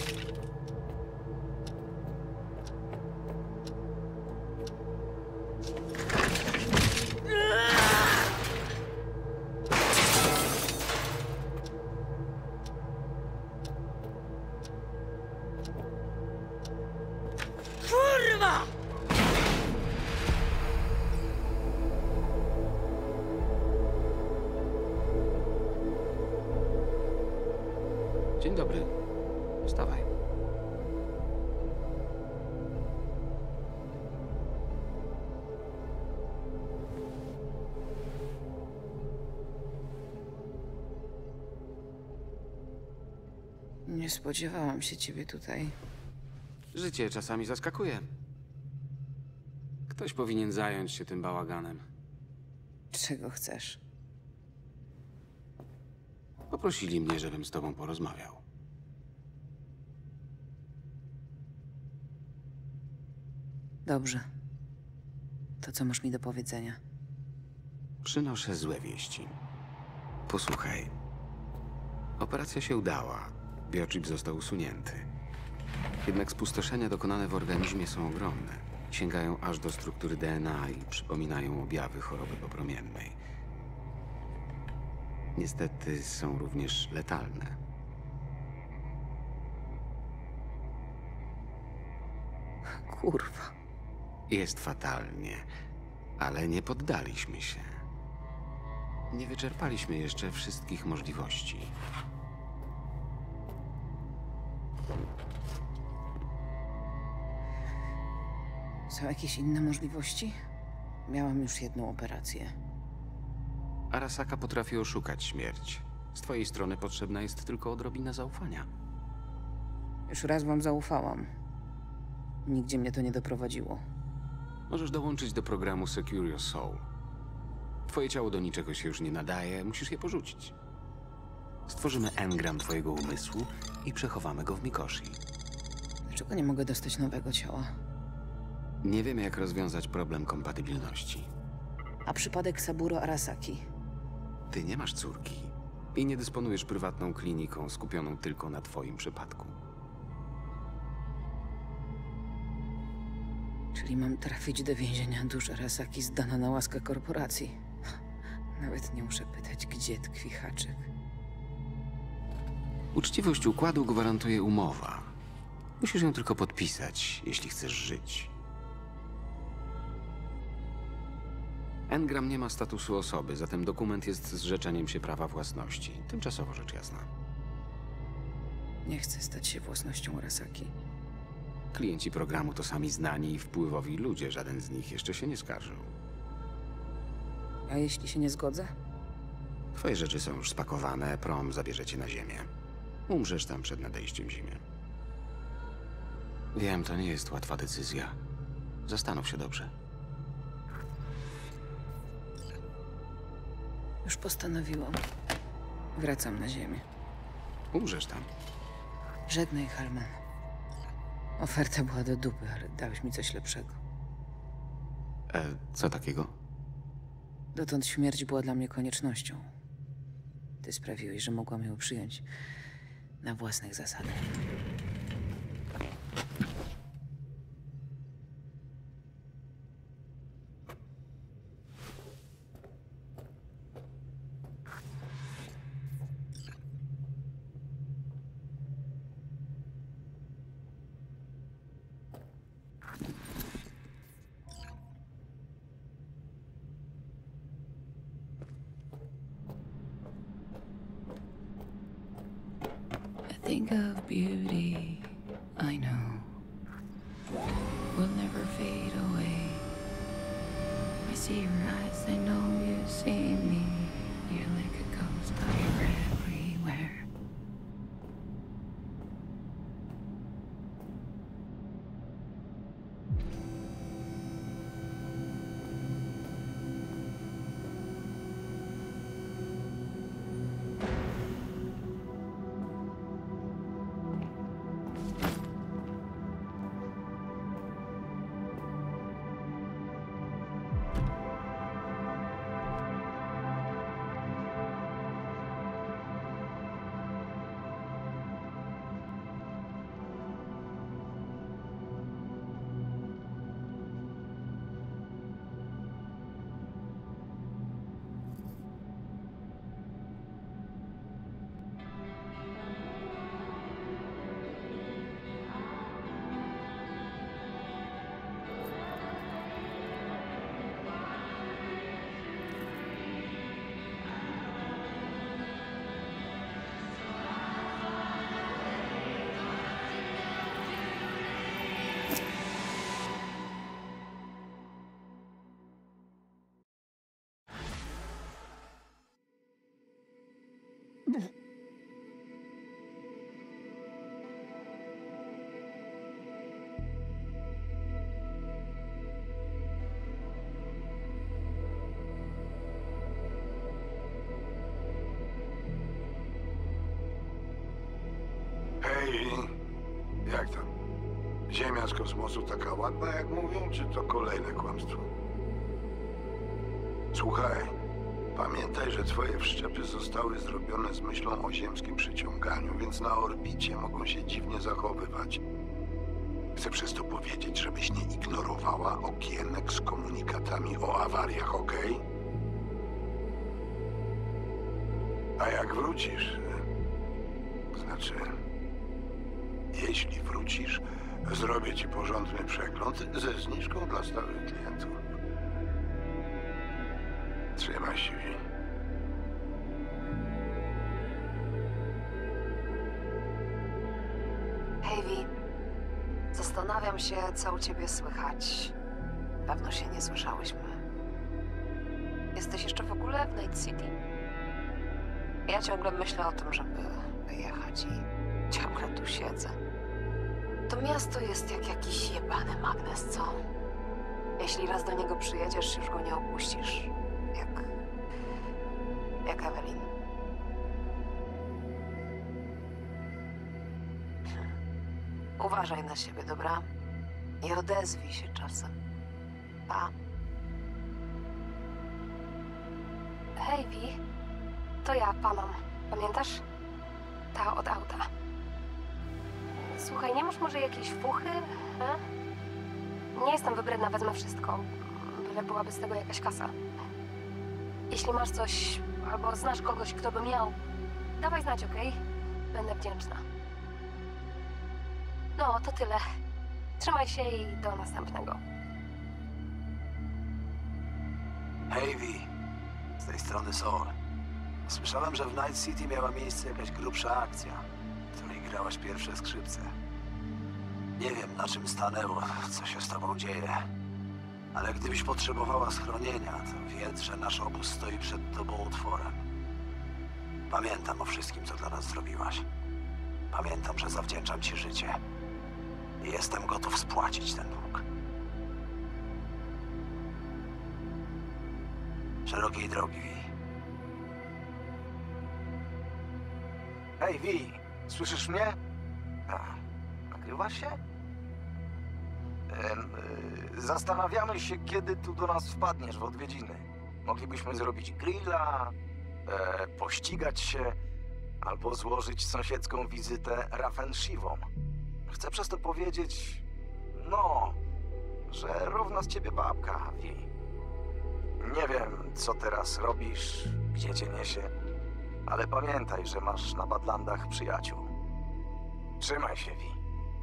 Kurwa! Dzień dobry. Wstawaj. Nie spodziewałam się ciebie tutaj. Życie czasami zaskakuje. Ktoś powinien zająć się tym bałaganem. Czego chcesz? Poprosili mnie, żebym z tobą porozmawiał. Dobrze. To co masz mi do powiedzenia? Przynoszę złe wieści. Posłuchaj. Operacja się udała. Biochip został usunięty. Jednak spustoszenia dokonane w organizmie są ogromne. Sięgają aż do struktury DNA i przypominają objawy choroby popromiennej. Niestety są również letalne. Kurwa. Jest fatalnie, ale nie poddaliśmy się. Nie wyczerpaliśmy jeszcze wszystkich możliwości. Są jakieś inne możliwości? Miałam już jedną operację. Arasaka potrafi oszukać śmierć. Z twojej strony potrzebna jest tylko odrobina zaufania. Już raz wam zaufałam. Nigdzie mnie to nie doprowadziło. Możesz dołączyć do programu Secure Your Soul. Twoje ciało do niczego się już nie nadaje, musisz je porzucić. Stworzymy engram twojego umysłu i przechowamy go w Mikoshi. Dlaczego nie mogę dostać nowego ciała? Nie wiemy, jak rozwiązać problem kompatybilności. A przypadek Saburo Arasaki? Ty nie masz córki i nie dysponujesz prywatną kliniką skupioną tylko na twoim przypadku. Czyli mam trafić do więzienia dusz Arasaki zdana na łaskę korporacji. Nawet nie muszę pytać, gdzie tkwi haczyk. Uczciwość układu gwarantuje umowa. Musisz ją tylko podpisać, jeśli chcesz żyć. Engram nie ma statusu osoby, zatem dokument jest zrzeczeniem się prawa własności. Tymczasowo rzecz jasna. Nie chcę stać się własnością Arasaki. Klienci programu to sami znani i wpływowi ludzie. Żaden z nich jeszcze się nie skarżył. A jeśli się nie zgodzę? Twoje rzeczy są już spakowane, prom zabierze cię na ziemię. Umrzesz tam przed nadejściem zimy. Wiem, to nie jest łatwa decyzja. Zastanów się dobrze. Już postanowiłam. Wracam na ziemię. Umrzesz tam. Żegnaj, Herman. Oferta była do dupy, ale dałeś mi coś lepszego. Co takiego? Dotąd śmierć była dla mnie koniecznością. Ty sprawiłeś, że mogłam ją przyjąć na własnych zasadach. Think of beauty, I know, will never fade away. I see your eyes, I know you see me. You're like a ghost, but you're everywhere. Ziemia z kosmosu taka ładna, jak mówią, czy to kolejne kłamstwo? Słuchaj, pamiętaj, że twoje wszczepy zostały zrobione z myślą o ziemskim przyciąganiu, więc na orbicie mogą się dziwnie zachowywać. Chcę przez to powiedzieć, żebyś nie ignorowała okienek z komunikatami o awariach, okej? A jak wrócisz, znaczy, jeśli wrócisz, zrobię ci porządny przegląd ze zniżką dla stałych klientów. Trzymaj się. Hej, Vi. Zastanawiam się, co u ciebie słychać. Pewno się nie słyszałyśmy. Jesteś jeszcze w ogóle w Night City? Ja ciągle myślę o tym, żeby wyjechać i ciągle tu siedzę. To miasto jest jak jakiś jebany magnes, co? Jeśli raz do niego przyjedziesz, już go nie opuścisz. Jak Evelyn. Uważaj na siebie, dobra? I odezwij się czasem. Pa. Hej, Vi. To ja, Pamam. Pamiętasz? Ta od auta. Słuchaj, nie masz może jakiejś fuchy? He? Nie jestem wybredna, wezmę wszystko. Byle byłaby z tego jakaś kasa. Jeśli masz coś, albo znasz kogoś, kto by miał, dawaj znać, okej? Będę wdzięczna. No, to tyle. Trzymaj się i do następnego. Hej, Vi. Z tej strony Sol. Słyszałem, że w Night City miała miejsce jakaś grubsza akcja, w której grałaś pierwsze skrzypce. Nie wiem, na czym stanęło, co się z tobą dzieje. Ale gdybyś potrzebowała schronienia, to wiedz, że nasz obóz stoi przed tobą otworem. Pamiętam o wszystkim, co dla nas zrobiłaś. Pamiętam, że zawdzięczam ci życie. I jestem gotów spłacić ten dług. Szerokiej drogi, Vi. Hej, Vi, słyszysz mnie? Nagrywasz się? Zastanawiamy się, kiedy tu do nas wpadniesz w odwiedziny. Moglibyśmy zrobić grilla, pościgać się, albo złożyć sąsiedzką wizytę Raffenshivom. Chcę przez to powiedzieć, no, że równo z ciebie babka, Vi. Nie wiem, co teraz robisz, gdzie cię niesie, ale pamiętaj, że masz na Badlandach przyjaciół. Trzymaj się, Vi.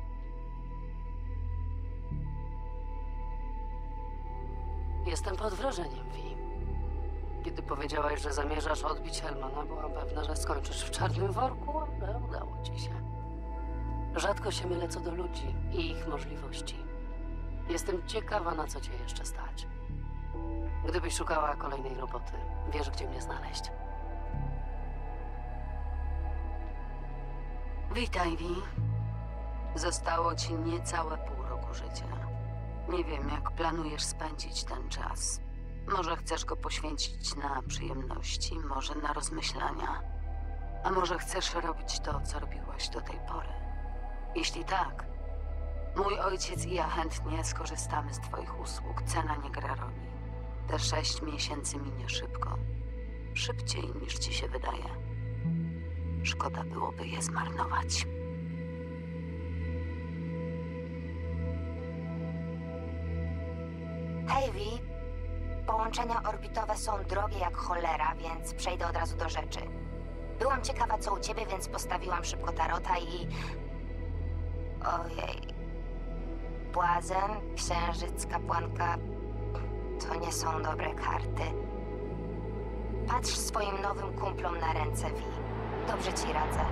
Jestem pod wrażeniem, Vi. Kiedy powiedziałaś, że zamierzasz odbić Helmana, byłam pewna, że skończysz w czarnym worku, ale udało ci się. Rzadko się mylę co do ludzi i ich możliwości. Jestem ciekawa, na co cię jeszcze stać. Gdybyś szukała kolejnej roboty, wiesz, gdzie mnie znaleźć. Witaj, Vi. Zostało ci niecałe pół roku życia. Nie wiem, jak planujesz spędzić ten czas. Może chcesz go poświęcić na przyjemności, może na rozmyślania. A może chcesz robić to, co robiłaś do tej pory? Jeśli tak, mój ojciec i ja chętnie skorzystamy z twoich usług. Cena nie gra roli. Te 6 miesięcy minie szybko. Szybciej niż ci się wydaje. Szkoda byłoby je zmarnować. Hej, Vi. Połączenia orbitowe są drogie jak cholera, więc przejdę od razu do rzeczy. Byłam ciekawa, co u ciebie, więc postawiłam szybko tarota i... Ojej. Błazen, księżyc, kapłanka... To nie są dobre karty. Patrz swoim nowym kumplom na ręce, Vi. Dobrze ci radzę.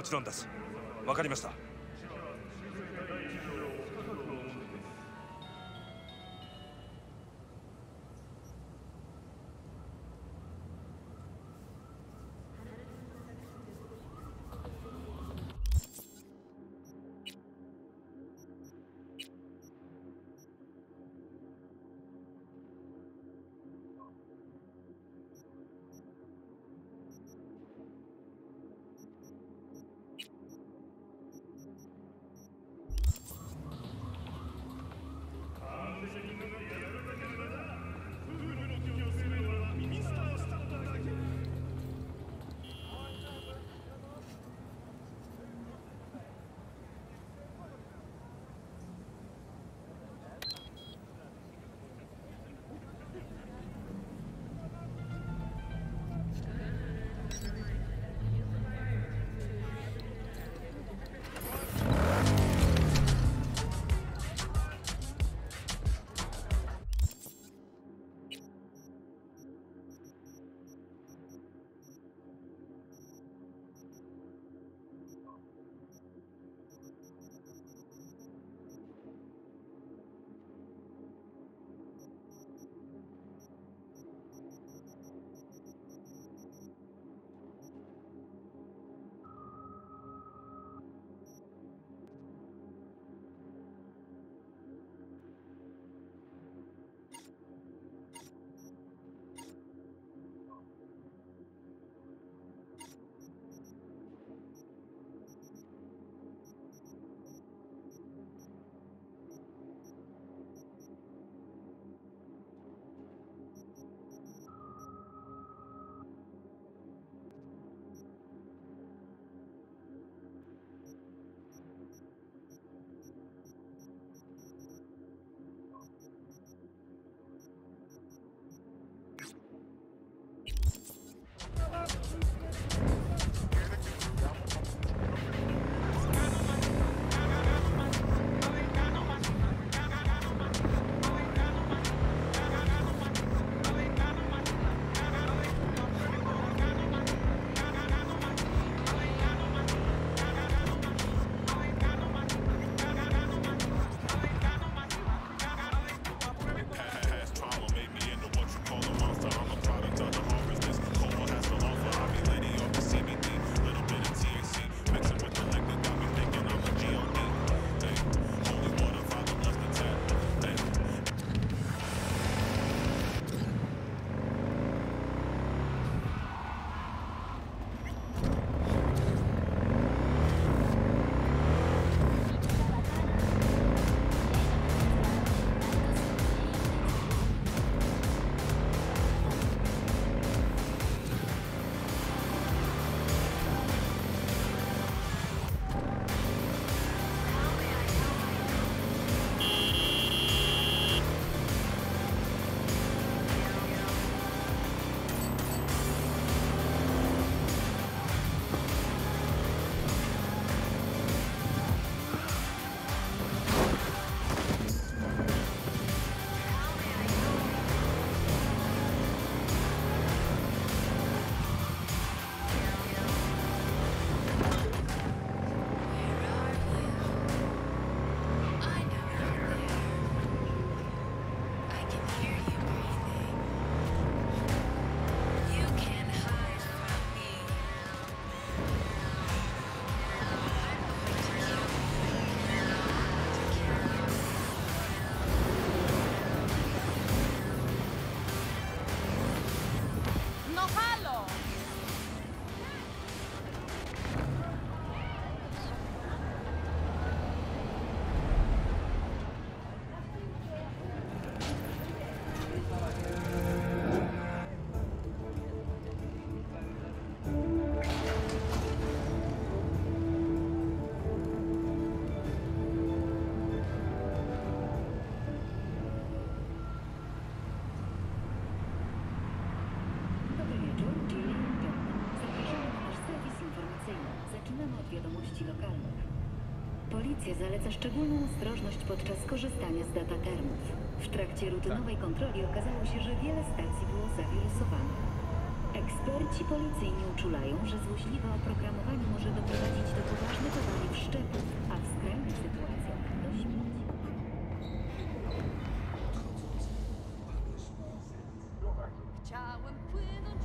もちろんです。わかりました。 Policja zaleca szczególną ostrożność podczas korzystania z datatermów. W trakcie rutynowej kontroli okazało się, że wiele stacji było zawirusowanych. Eksperci policyjni uczulają, że złośliwe oprogramowanie może doprowadzić do poważnych awarii wszczepów, a w skrajnych sytuacjach do śmierci. Chciałem płynąć.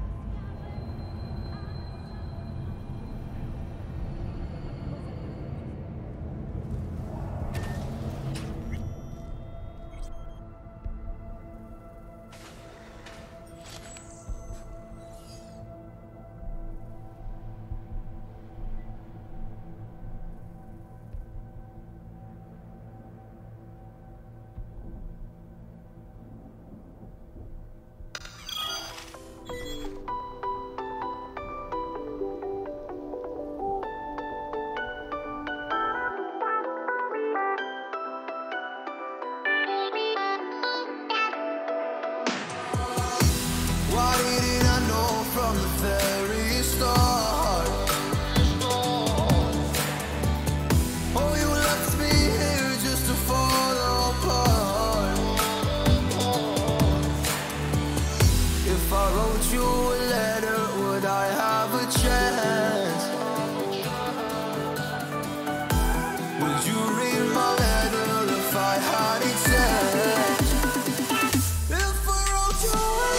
Why didn't I know from the very start? Oh, you left me here just to fall apart. If I wrote you a letter, would I have a chance? Would you read my letter if I had it sent? If I wrote you a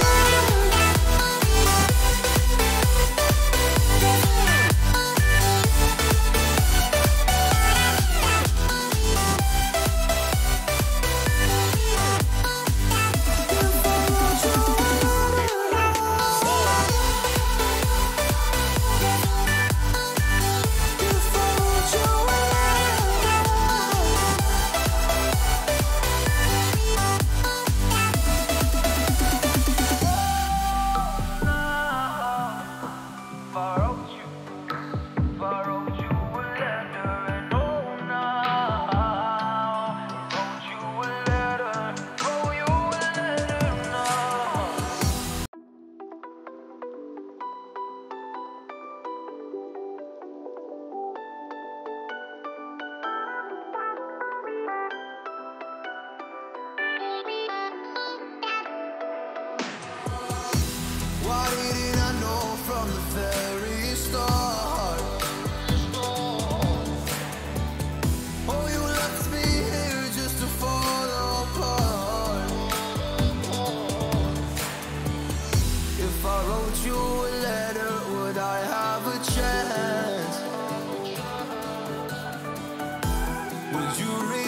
Why didn't I know from the very start? Oh, you left me here just to fall apart. If I wrote you a letter, would I have a chance? Would you read